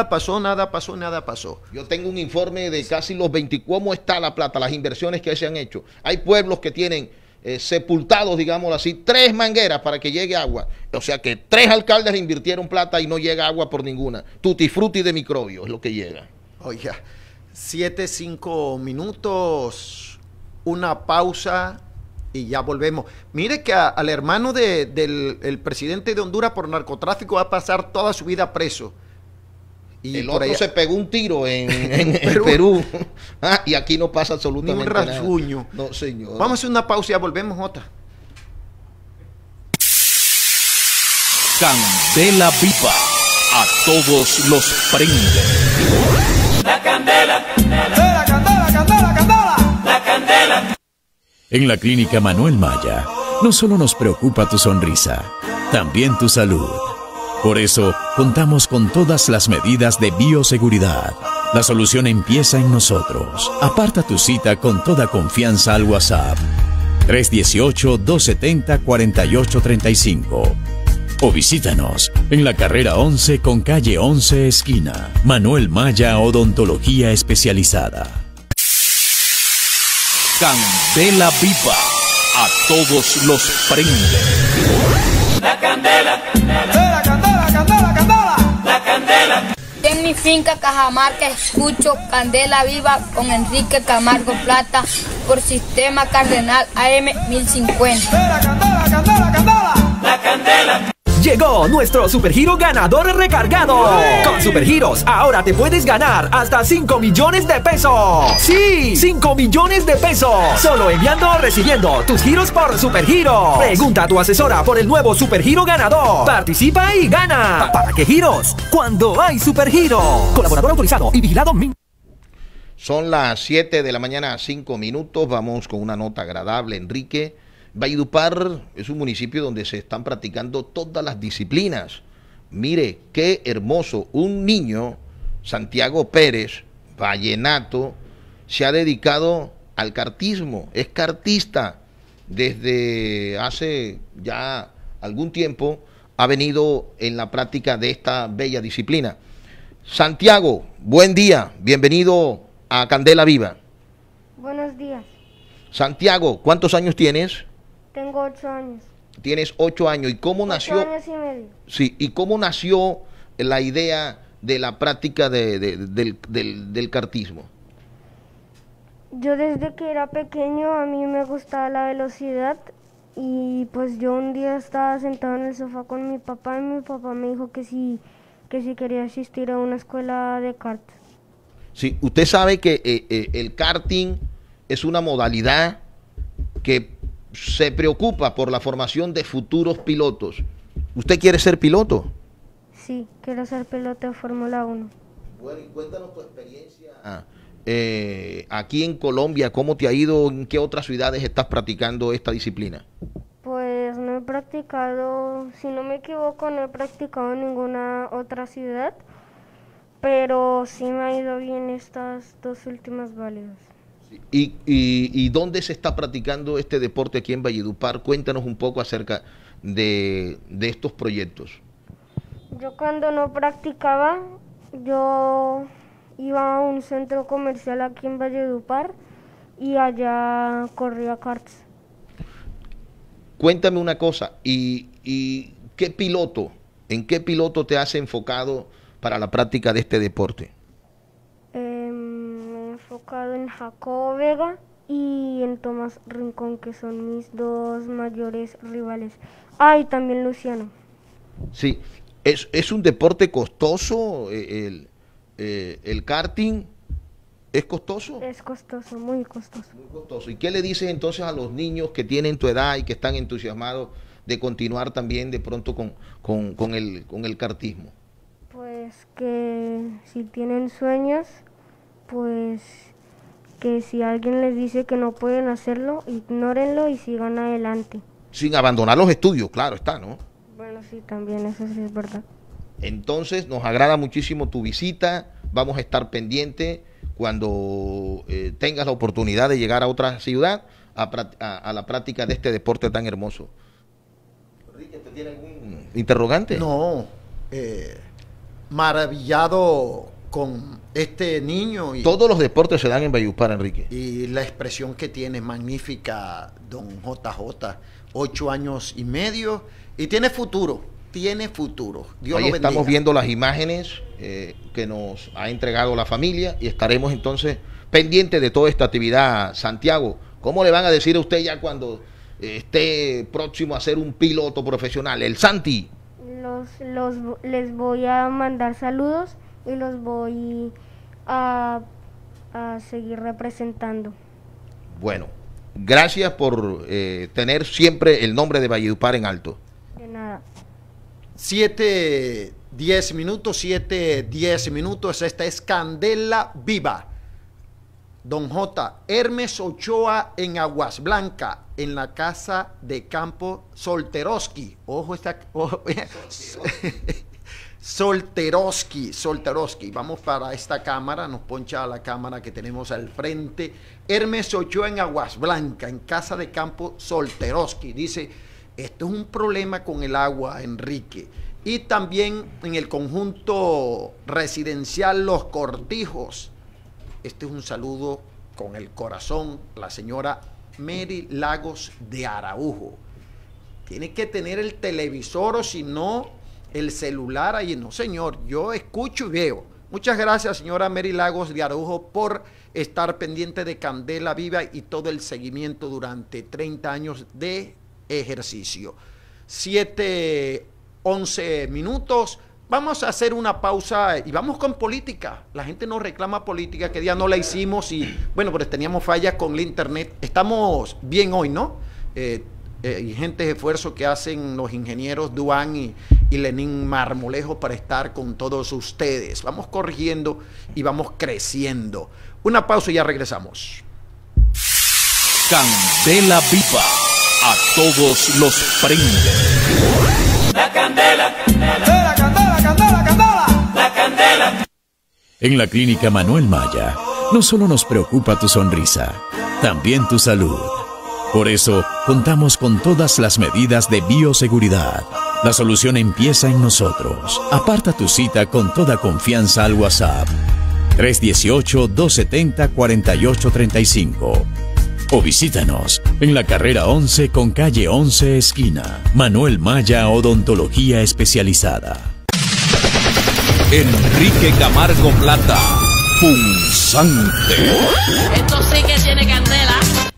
Yo tengo un informe de casi los 20, cómo está la plata, las inversiones que se han hecho. Hay pueblos que tienen sepultados, digámoslo así, 3 mangueras para que llegue agua. O sea que 3 alcaldes invirtieron plata y no llega agua por ninguna. Tutti frutti de microbios es lo que llega. Oiga. 7:05 minutos, una pausa y ya volvemos. Mire que al hermano del presidente de Honduras por narcotráfico va a pasar toda su vida preso. Y el otro se pegó un tiro en Perú. Y aquí no pasa absolutamente ni un rasguño. No, señor. Vamos a hacer una pausa y ya volvemos, Jota. Candela Viva, a todos los prende. La candela, candela, candela, candela, candela. La candela. En la Clínica Manuel Maya, no solo nos preocupa tu sonrisa, también tu salud. Por eso, contamos con todas las medidas de bioseguridad. La solución empieza en nosotros. Aparta tu cita con toda confianza al WhatsApp 318-270-4835 o visítanos en la carrera 11 con calle 11 esquina. Manuel Maya Odontología Especializada. Candela Viva, a todos los prende. La candela, candela, candela, candela, candela, la candela. En mi finca Cajamarca escucho Candela Viva con Enrique Camargo Plata por Sistema Cardenal AM 1050. Candela, candela, candela, candela, la candela. Llegó nuestro Supergiro ganador recargado. Con Supergiros ahora te puedes ganar hasta 5 millones de pesos. Sí, 5 millones de pesos. Solo enviando o recibiendo tus giros por Supergiro. Pregunta a tu asesora por el nuevo Supergiro ganador. Participa y gana. ¿Para qué giros? Cuando hay Supergiro. Colaborador autorizado y vigilado. Son las 7 de la mañana, 5 minutos. Vamos con una nota agradable, Enrique. Valledupar es un municipio donde se están practicando todas las disciplinas. Mire, qué hermoso. Un niño, Santiago Pérez, vallenato, se ha dedicado al kartismo. Es kartista. Desde hace ya algún tiempo ha venido en la práctica de esta bella disciplina. Santiago, buen día. Bienvenido a Candela Viva. Buenos días. Santiago, ¿cuántos años tienes? Tengo 8 años. Tienes 8 años. ¿Y cómo nació? 8 años y medio. Sí, ¿y cómo nació la idea de la práctica del kartismo? Yo desde que era pequeño a mí me gustaba la velocidad y pues yo un día estaba sentado en el sofá con mi papá y mi papá me dijo que si quería asistir a una escuela de kart. Sí, usted sabe que el karting es una modalidad que se preocupa por la formación de futuros pilotos. ¿Usted quiere ser piloto? Sí, quiero ser piloto de Fórmula 1. Bueno, y cuéntanos tu experiencia aquí en Colombia, ¿cómo te ha ido? ¿En qué otras ciudades estás practicando esta disciplina? Pues no he practicado, si no me equivoco, no he practicado en ninguna otra ciudad, pero sí me ha ido bien estas 2 últimas válidas. ¿Y dónde se está practicando este deporte aquí en Valledupar? Cuéntanos un poco acerca de estos proyectos. Yo cuando no practicaba, yo iba a un centro comercial aquí en Valledupar y allá corría karts. Cuéntame una cosa, ¿y qué piloto, en qué piloto te has enfocado para la práctica de este deporte? Enfocado en Jacobo Vega y en Tomás Rincón, que son mis 2 mayores rivales. Ah, y también Luciano. Sí, es un deporte costoso, el karting, ¿es costoso? Es costoso, muy costoso. Muy costoso. ¿Y qué le dices entonces a los niños que tienen tu edad y que están entusiasmados de continuar también de pronto con el kartismo? Pues que si tienen sueños, pues que si alguien les dice que no pueden hacerlo, ignórenlo y sigan adelante. Sin abandonar los estudios, claro está, ¿no? Bueno, sí, también eso sí es verdad. Entonces, nos agrada muchísimo tu visita, vamos a estar pendientes cuando tengas la oportunidad de llegar a otra ciudad a la práctica de este deporte tan hermoso. Enrique, ¿te tiene algún interrogante? No, maravillado con este niño. Todos los deportes se dan en Valledupar, Enrique. Y la expresión que tiene magnífica, don JJ, 8 años y medio, y tiene futuro, Dios Ahí lo bendiga. estamos viendo las imágenes que nos ha entregado la familia y estaremos entonces pendientes de toda esta actividad. Santiago, ¿cómo le van a decir a usted ya cuando esté próximo a ser un piloto profesional? El Santi. Les voy a mandar saludos y los voy a seguir representando. Bueno, gracias por tener siempre el nombre de Valledupar en alto. De nada. 7:10 minutos, esta es Candela Viva. Don J. Hermes Ochoa en Aguas Blancas, en la casa de campo Solteroski. Ojo, Solteroski. Vamos para esta cámara, nos poncha la cámara que tenemos al frente. Hermes Ochoa en Aguas Blancas, en casa de campo Solteroski. Dice, esto es un problema con el agua, Enrique. Y también en el conjunto residencial Los Cortijos. Este es un saludo con el corazón, la señora Mary Lagos de Araujo. Tiene que tener el televisor o si no, el celular ahí. No, señor, yo escucho y veo. Muchas gracias, señora Mary Lagos de Araujo, por estar pendiente de Candela Viva y todo el seguimiento durante 30 años de ejercicio. 7:11 minutos. Vamos a hacer una pausa y vamos con política. La gente nos reclama política, que día no la hicimos y bueno, pero teníamos fallas con el internet. Estamos bien hoy, ¿no? Y gente de esfuerzo que hacen los ingenieros Duan y Lenín Marmolejo para estar con todos ustedes. Vamos corrigiendo y vamos creciendo. Una pausa y ya regresamos. Candela Viva, a todos los prende. La candela, candela, candela, candela, candela, la candela. En la Clínica Manuel Maya, no solo nos preocupa tu sonrisa, también tu salud. Por eso, contamos con todas las medidas de bioseguridad. La solución empieza en nosotros. Aparta tu cita con toda confianza al WhatsApp 318-270-4835. O visítanos en la carrera 11 con calle 11 esquina. Manuel Maya Odontología Especializada. Enrique Camargo Plata, punzante. Esto sí que tiene candela.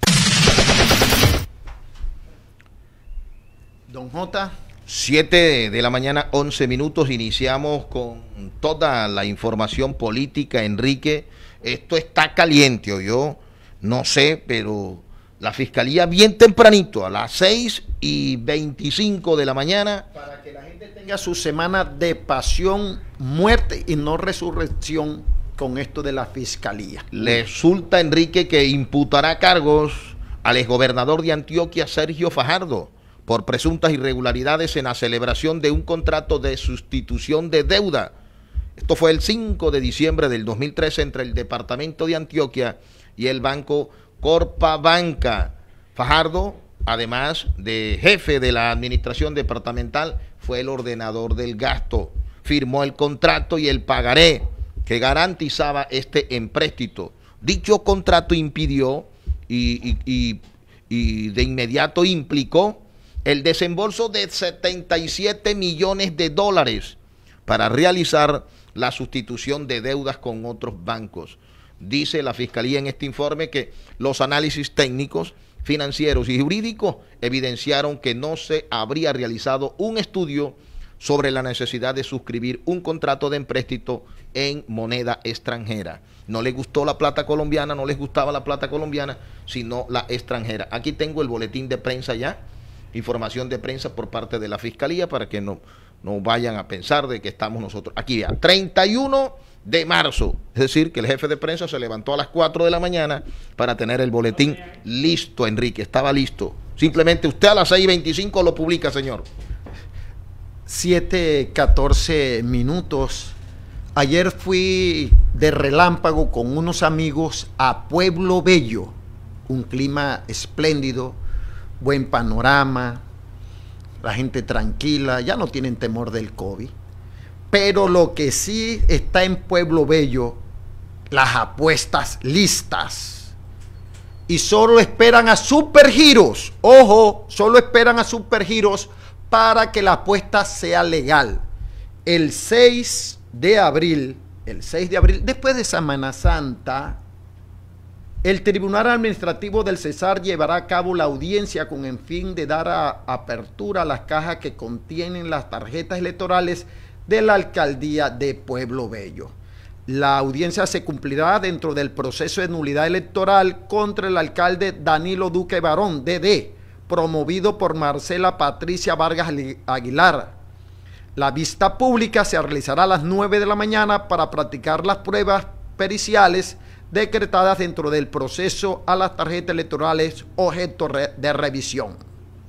Don J. 7 de la mañana, 11 minutos. Iniciamos con toda la información política, Enrique. Esto está caliente, ¿oyó? No sé, pero la fiscalía bien tempranito, a las 6:25 de la mañana. Para que la gente tenga su semana de pasión, muerte y no resurrección con esto de la fiscalía. Resulta, Enrique, que imputará cargos al exgobernador de Antioquia, Sergio Fajardo, por presuntas irregularidades en la celebración de un contrato de sustitución de deuda. Esto fue el 5 de diciembre del 2013 entre el departamento de Antioquia y el banco Corpabanca. Fajardo, además de jefe de la administración departamental, fue el ordenador del gasto. Firmó el contrato y el pagaré que garantizaba este empréstito. Dicho contrato impidió y de inmediato implicó el desembolso de $77 millones para realizar la sustitución de deudas con otros bancos. Dice la Fiscalía en este informe que los análisis técnicos, financieros y jurídicos evidenciaron que no se habría realizado un estudio sobre la necesidad de suscribir un contrato de empréstito en moneda extranjera. No les gustó la plata colombiana, no les gustaba la plata colombiana, sino la extranjera. Aquí tengo el boletín de prensa ya, información de prensa por parte de la Fiscalía para que no vayan a pensar de que estamos nosotros. Aquí ya, 31 de marzo, es decir, que el jefe de prensa se levantó a las 4 de la mañana para tener el boletín listo, Enrique, estaba listo. Simplemente usted a las 6:25 lo publica, señor. 7:14 minutos. Ayer fui de relámpago con unos amigos a Pueblo Bello, un clima espléndido, buen panorama, la gente tranquila, ya no tienen temor del COVID. Pero lo que sí está en Pueblo Bello, las apuestas listas. Y solo esperan a Supergiros. Ojo, solo esperan a Supergiros para que la apuesta sea legal. El 6 de abril, después de Semana Santa, el Tribunal Administrativo del Cesar llevará a cabo la audiencia con el fin de dar apertura a las cajas que contienen las tarjetas electorales de la alcaldía de Pueblo Bello. La audiencia se cumplirá dentro del proceso de nulidad electoral contra el alcalde Danilo Duque Barón, DD, promovido por Marcela Patricia Vargas Aguilar. La vista pública se realizará a las 9 de la mañana para practicar las pruebas periciales decretadas dentro del proceso a las tarjetas electorales objeto de revisión.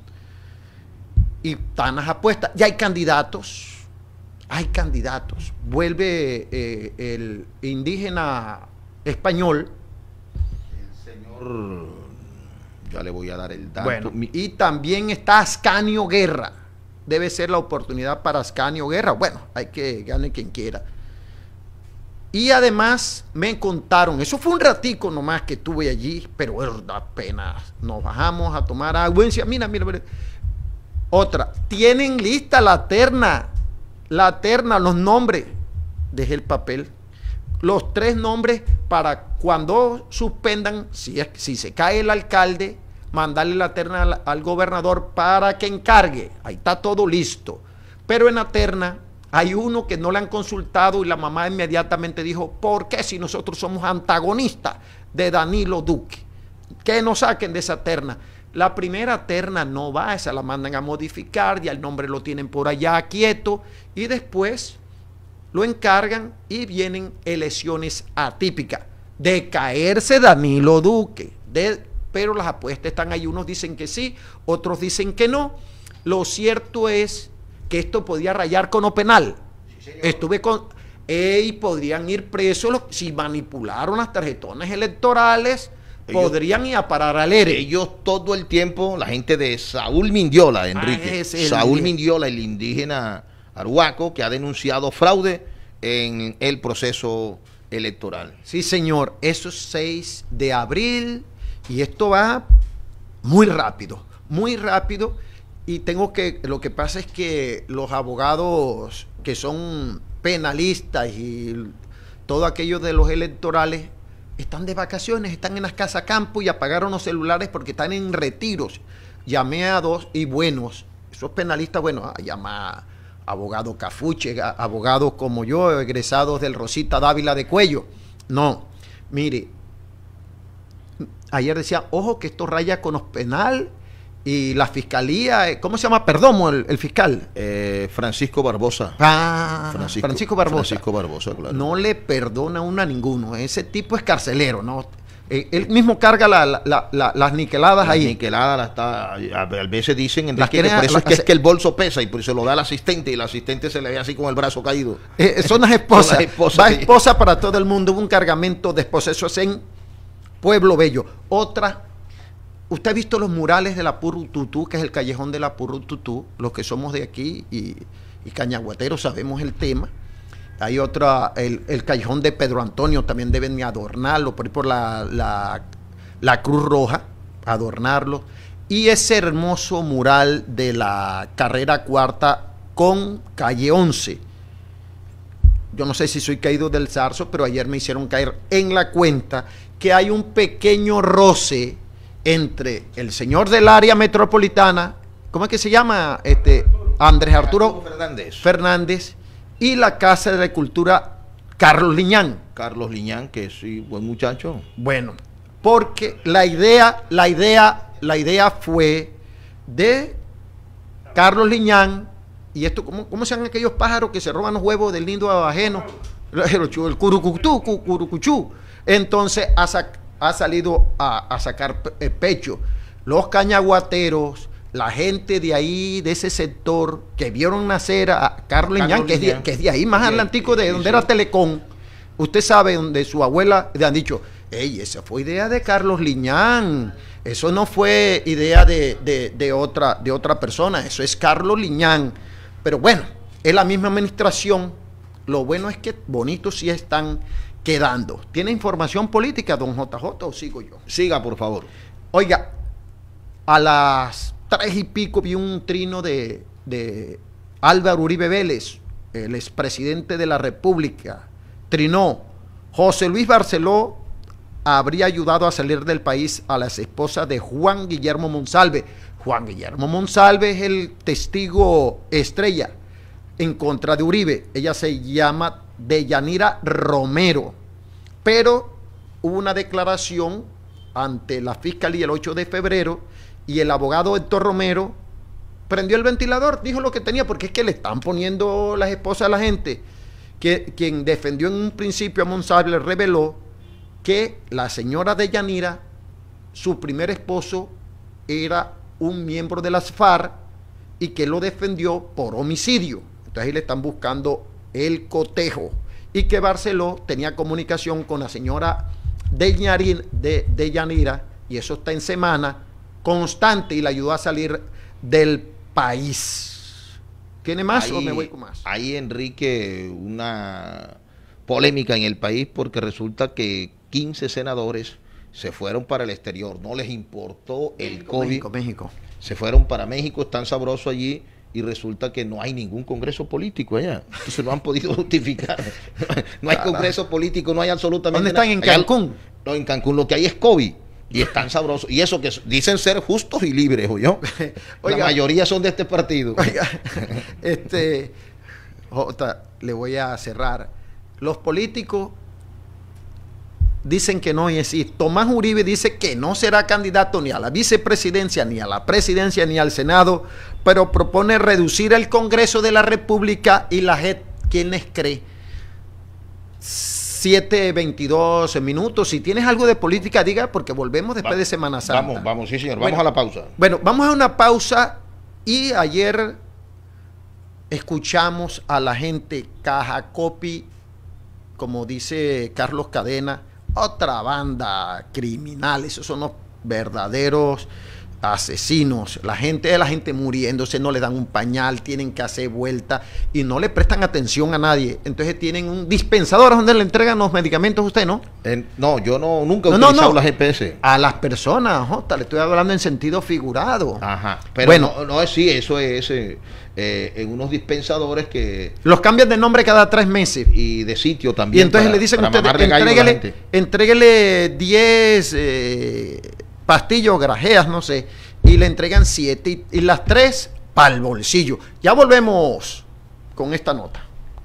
Y están las apuestas. Ya hay candidatos. Hay candidatos. Vuelve el indígena español. El señor, ya le voy a dar el dato. Bueno, y también está Ascanio Guerra. Debe ser la oportunidad para Ascanio Guerra. Bueno, hay que gane quien quiera. Y además me contaron, eso fue un ratico nomás que estuve allí, pero apenas nos bajamos a tomar agua. Mira. Otra, tienen lista la terna, los nombres. Dejé el papel. Los 3 nombres para cuando suspendan, si se cae el alcalde, mandarle la terna al gobernador para que encargue. Ahí está todo listo. Pero en la terna hay uno que no le han consultado y la mamá inmediatamente dijo, ¿por qué si nosotros somos antagonistas de Danilo Duque? Que nos saquen de esa terna. La primera terna no va, esa la mandan a modificar, ya el nombre lo tienen por allá quieto y después lo encargan y vienen elecciones atípicas. De caerse Danilo Duque, pero las apuestas están ahí, unos dicen que sí, otros dicen que no. Lo cierto es que esto podía rayar con lo penal. Sí, podrían ir presos si manipularon las tarjetones electorales. Podrían ir a parar al ERE. Ellos todo el tiempo, la gente de Saúl Mindiola, Enrique. Saúl Mindiola, el indígena arhuaco, que ha denunciado fraude en el proceso electoral. Sí, señor. Eso es 6 de abril y esto va muy rápido, muy rápido. Y lo que pasa es que los abogados que son penalistas y todo aquello de los electorales están de vacaciones, están en las casas campo y apagaron los celulares porque están en retiros. Llamé a 2 y buenos, esos penalistas, bueno, llama abogado Cafuche, abogados como yo, egresados del Rosita Dávila de Cuello. No, mire, ayer decía, ojo que esto raya con los penal y la fiscalía, ¿cómo se llama? Perdomo, el fiscal. Francisco Barbosa. Francisco Barbosa. Francisco Barbosa, claro. No le perdona uno a ninguno. Ese tipo es carcelero, ¿no? Él mismo carga las niqueladas ahí. Las niqueladas a veces dicen, Enrique, que por eso es que el bolso pesa y por eso lo da al asistente y el asistente se le ve así con el brazo caído. Son las esposas. Va esposa para todo el mundo. Hubo un cargamento de esposas. Eso es en Pueblo Bello. Otra. ¿Usted ha visto los murales de la Purututú, que es el callejón de la Purututú? Los que somos de aquí y cañaguateros sabemos el tema. Hay otra, el callejón de Pedro Antonio, también deben adornarlo, por ahí por la Cruz Roja, adornarlo. Y ese hermoso mural de la carrera cuarta con calle 11. Yo no sé si soy caído del zarzo, pero ayer me hicieron caer en la cuenta que hay un pequeño roce entre el señor del área metropolitana, ¿cómo es que se llama? Andrés Arturo Fernández y la Casa de la Cultura Carlos Liñán. Carlos Liñán, que sí, buen muchacho. Bueno, porque la idea fue de Carlos Liñán, y esto, ¿cómo se llaman aquellos pájaros que se roban los huevos del nido ajeno? El curucuchú. Entonces ha salido a sacar pecho. Los cañaguateros, la gente de ahí, de ese sector, que vieron nacer a Carlos Liñán, que es de ahí, más atlantico, de donde era Telecom. Usted sabe, donde su abuela le han dicho, ey, esa fue idea de Carlos Liñán, eso no fue idea de otra persona, eso es Carlos Liñán. Pero bueno, es la misma administración. Lo bueno es que bonitos sí están quedando. ¿Tiene información política, don JJ, o sigo yo? Siga, por favor. Oiga, a las 3 y pico vi un trino de Álvaro Uribe Vélez, el expresidente de la República. Trinó: José Luis Barceló habría ayudado a salir del país a las esposas de Juan Guillermo Monsalve. Juan Guillermo Monsalve es el testigo estrella en contra de Uribe. Ella se llama Deyanira Romero, pero hubo una declaración ante la fiscalía el 8 de febrero y el abogado Héctor Romero prendió el ventilador, dijo lo que tenía, porque es que le están poniendo las esposas a la gente. Quien defendió en un principio a Monsalve reveló que la señora Deyanira, su primer esposo, era un miembro de las FARC y que lo defendió por homicidio. Entonces ahí le están buscando el cotejo. Y que Barceló tenía comunicación con la señora Deyanira, y eso está en semana constante, y le ayudó a salir del país. ¿Tiene más o me voy con más? Hay, Enrique, una polémica en el país porque resulta que 15 senadores se fueron para el exterior, no les importó el COVID. México. Se fueron para México, están sabrosos allí, y resulta que no hay ningún congreso político allá. Entonces no han podido justificar. No hay congreso político, no hay absolutamente nada. ¿Dónde están? ¿En Cancún? No, en Cancún lo que hay es COVID. Y están sabrosos. Y eso que dicen ser justos y libres, ¿oyó? La mayoría son de este partido. Oiga, Jota, le voy a cerrar. Los políticos dicen que no es así. Tomás Uribe dice que no será candidato ni a la vicepresidencia, ni a la presidencia, ni al Senado, pero propone reducir el Congreso de la República y la JEP, ¿quién les cree? 7:22 minutos. Si tienes algo de política, diga, porque volvemos después de Semana Santa. Vamos, sí, señor. Vamos a la pausa. Bueno, vamos a una pausa. Y ayer escuchamos a la gente Caja Copy, como dice Carlos Cadena, otra banda criminal. Esos son los verdaderos asesinos. La gente muriéndose, no le dan un pañal, tienen que hacer vuelta y no le prestan atención a nadie. Entonces tienen un dispensador donde le entregan los medicamentos a usted, ¿no? No, yo nunca he utilizado la GPS. A las personas, Jota, le estoy hablando en sentido figurado. Ajá. Pero bueno, sí, eso es en unos dispensadores que los cambian de nombre cada 3 meses. Y de sitio también. Y entonces le dicen a usted, entréguele 10 pastillas, grajeas, no sé, y le entregan 7 y las 3 para el bolsillo. Ya volvemos con esta nota.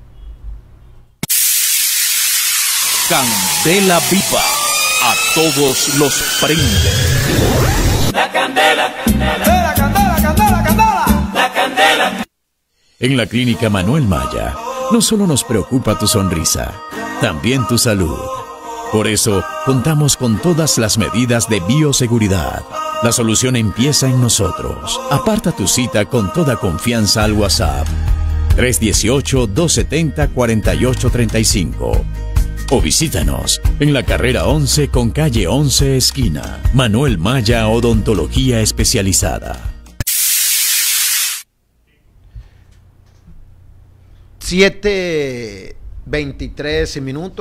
Candela Viva, a todos los prende. La candela, candela, candela, candela, candela, la candela. En la Clínica Manuel Maya, no solo nos preocupa tu sonrisa, también tu salud. Por eso, contamos con todas las medidas de bioseguridad. La solución empieza en nosotros. Aparta tu cita con toda confianza al WhatsApp 318-270-4835. O visítanos en la carrera 11 con calle 11 esquina. Manuel Maya Odontología Especializada. 7:23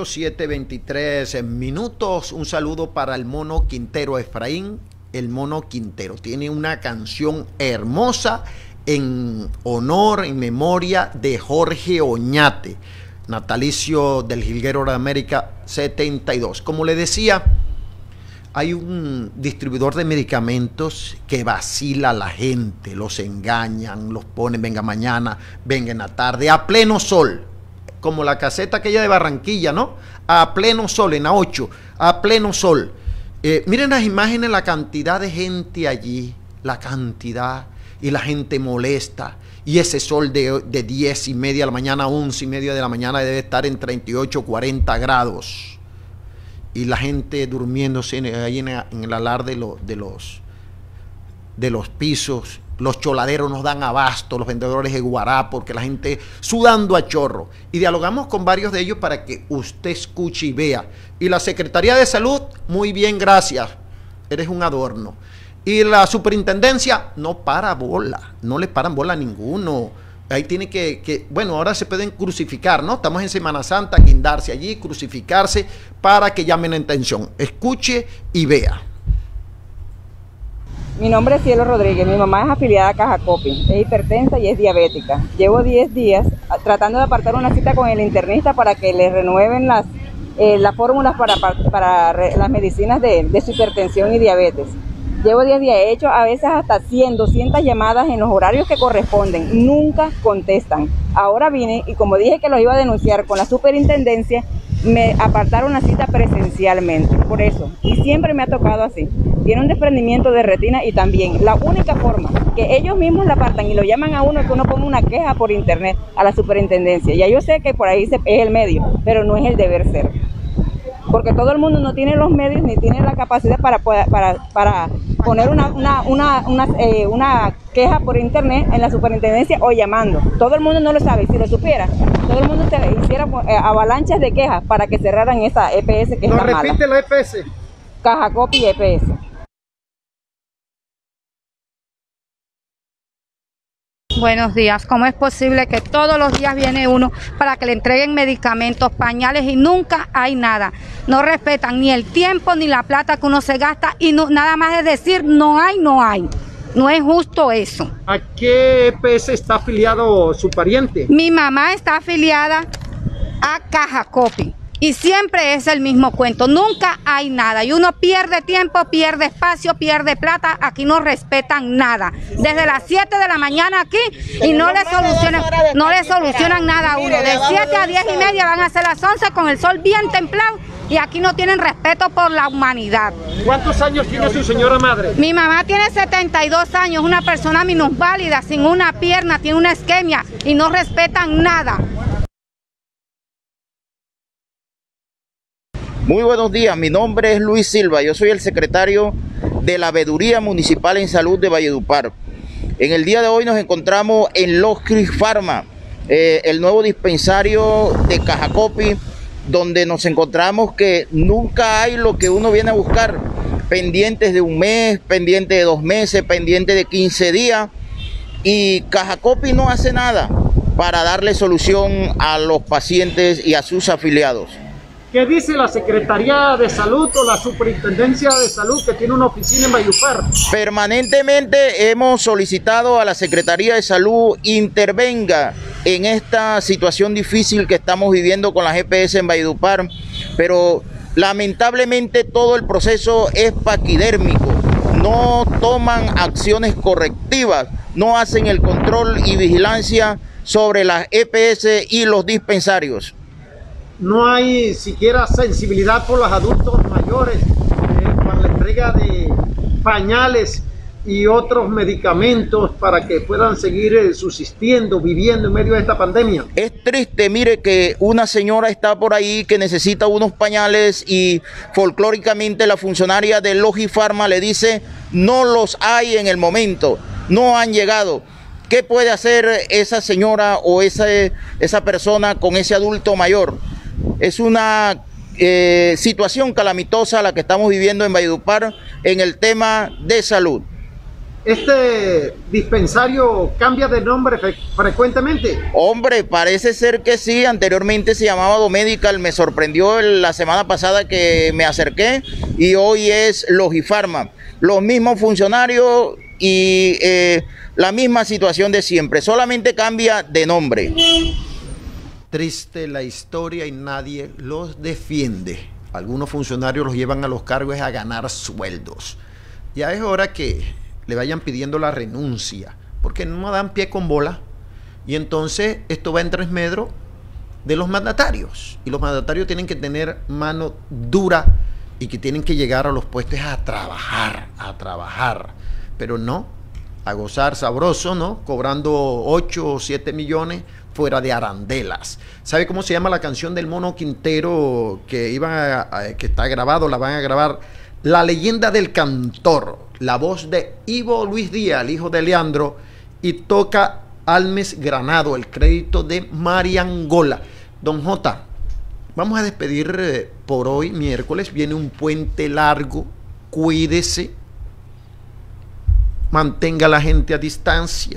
minutos. Un saludo para el Mono Quintero, Efraín. El Mono Quintero tiene una canción hermosa en honor, en memoria de Jorge Oñate, natalicio del Jilguero de América 72. Como le decía, hay un distribuidor de medicamentos que vacila a la gente, los engañan, los ponen, venga mañana, venga en la tarde, a pleno sol, como la caseta aquella de Barranquilla, ¿no? A pleno sol, en A8, a pleno sol. Miren las imágenes, la cantidad de gente allí, la cantidad, y la gente molesta, y ese sol de 10:30 de la mañana a 11:30 de la mañana debe estar en 38, 40 grados. Y la gente durmiéndose ahí en el alar de los pisos. Los choladeros nos dan abasto, los vendedores de guará, porque la gente sudando a chorro. Y dialogamos con varios de ellos para que usted escuche y vea. Y la Secretaría de Salud, muy bien, gracias, eres un adorno. Y la superintendencia no para bola, no le paran bola a ninguno. Ahí tiene bueno, ahora se pueden crucificar, ¿no? Estamos en Semana Santa, guindarse allí, crucificarse para que llamen la atención. Escuche y vea. Mi nombre es Cielo Rodríguez, mi mamá es afiliada a Caja Copy, es hipertensa y es diabética. Llevo 10 días tratando de apartar una cita con el internista para que le renueven las fórmulas para las medicinas de su hipertensión y diabetes. Llevo 10 días, he hecho a veces hasta 100, 200 llamadas en los horarios que corresponden, nunca contestan. Ahora vine y como dije que los iba a denunciar con la superintendencia, me apartaron la cita presencialmente, por eso, y siempre me ha tocado así. Tiene un desprendimiento de retina y también la única forma que ellos mismos la apartan y lo llaman a uno es que uno ponga una queja por internet a la superintendencia. Ya yo sé que por ahí es el medio, pero no es el deber ser. porque todo el mundo no tiene los medios ni tiene la capacidad para poner una queja por internet en la superintendencia o llamando. Todo el mundo no lo sabe. Si lo supiera, todo el mundo hiciera avalanchas de quejas para que cerraran esa EPS que es tan mala. ¿No repite la EPS? Cajacopi EPS. Buenos días. ¿Cómo es posible que todos los días viene uno para que le entreguen medicamentos, pañales y nunca hay nada? No respetan ni el tiempo ni la plata que uno se gasta y no, nada más es decir no hay. No es justo eso. ¿A qué EPS está afiliado su pariente? Mi mamá está afiliada a Cajacopi. Y siempre es el mismo cuento, nunca hay nada. Y uno pierde tiempo, pierde espacio, pierde plata, aquí no respetan nada. Desde las 7 de la mañana aquí y no le solucionan nada a uno. De 7 a 10 y media van a ser las 11 con el sol bien templado y aquí no tienen respeto por la humanidad. ¿Cuántos años tiene su señora madre? Mi mamá tiene 72 años, una persona minusválida, sin una pierna, tiene una isquemia y no respetan nada. Muy buenos días, mi nombre es Luis Silva, yo soy el secretario de la Veeduría Municipal en Salud de Valledupar. En el día de hoy nos encontramos en Logic Pharma, el nuevo dispensario de Cajacopi, donde nos encontramos que nunca hay lo que uno viene a buscar, pendientes de un mes, pendientes de 2 meses, pendientes de 15 días, y Cajacopi no hace nada para darle solución a los pacientes y a sus afiliados. ¿Qué dice la Secretaría de Salud o la Superintendencia de Salud que tiene una oficina en Valledupar? Permanentemente hemos solicitado a la Secretaría de Salud intervenga en esta situación difícil que estamos viviendo con las EPS en Valledupar, pero lamentablemente todo el proceso es paquidérmico, no toman acciones correctivas, no hacen el control y vigilancia sobre las EPS y los dispensarios. No hay siquiera sensibilidad por los adultos mayores para la entrega de pañales y otros medicamentos para que puedan seguir subsistiendo, viviendo en medio de esta pandemia. Es triste, mire, que una señora está por ahí que necesita unos pañales y folclóricamente la funcionaria de Logic Pharma le dice no los hay en el momento, no han llegado. ¿Qué puede hacer esa señora o esa persona con ese adulto mayor? Es una situación calamitosa la que estamos viviendo en Valledupar en el tema de salud. ¿Este dispensario cambia de nombre frecuentemente? Hombre, parece ser que sí. Anteriormente se llamaba Domedical, me sorprendió la semana pasada que me acerqué y hoy es Logic Pharma. Los mismos funcionarios y la misma situación de siempre, solamente cambia de nombre. Triste la historia y nadie los defiende. Algunos funcionarios los llevan a los cargos a ganar sueldos. Ya es hora que le vayan pidiendo la renuncia, porque no dan pie con bola. Y entonces esto va en desmedro de los mandatarios. Y los mandatarios tienen que tener mano dura y que tienen que llegar a los puestos a trabajar. Pero no, a gozar sabroso, ¿no? Cobrando 8 o 7 millones fuera de arandelas. ¿Sabe cómo se llama la canción del Mono Quintero que que está grabado? La van a grabar. La leyenda del cantor, la voz de Ivo Luis Díaz, el hijo de Leandro, y toca Almes Granado, el crédito de Mariangola. Don J, vamos a despedir por hoy, miércoles. Viene un puente largo, cuídese, mantenga a la gente a distancia,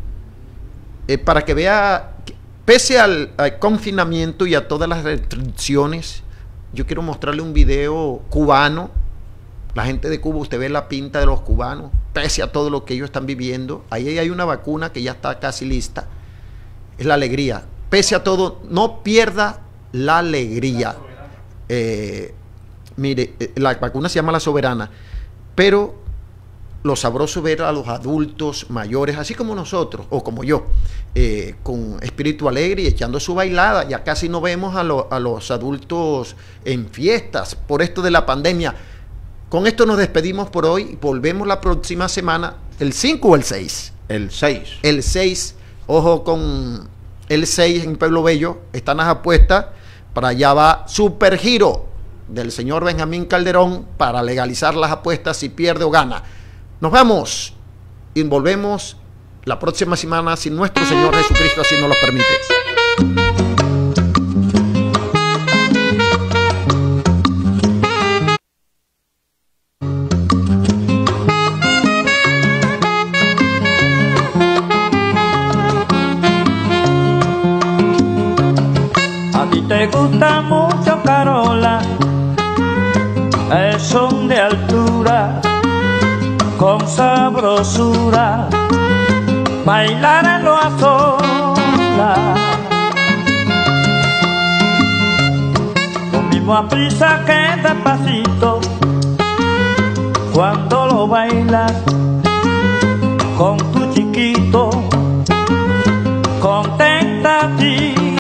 para que vea, pese al confinamiento y a todas las restricciones. Yo quiero mostrarle un video cubano. La gente de Cuba, usted ve la pinta de los cubanos, pese a todo lo que ellos están viviendo. Ahí hay una vacuna que ya está casi lista. Es la alegría. Pese a todo, no pierda la alegría. Mire, la vacuna se llama La Soberana, pero lo sabroso ver a los adultos mayores, así como nosotros, o como yo, con espíritu alegre y echando su bailada. Ya casi no vemos a los adultos en fiestas por esto de la pandemia. Con esto nos despedimos por hoy. Volvemos la próxima semana, el 5 o el 6. El 6. El 6. Ojo con el 6 en Pueblo Bello. Están las apuestas. Para allá va Supergiro. del señor Benjamín Calderón para legalizar las apuestas si pierde o gana. Nos vamos y volvemos la próxima semana si nuestro Señor Jesucristo así nos lo permite. A ti te gusta mucho, Carola, el son de altura, con sabrosura, bailar en lo a solas. Lo mismo a prisa que despacito, cuando lo bailas con tu chiquito, contento.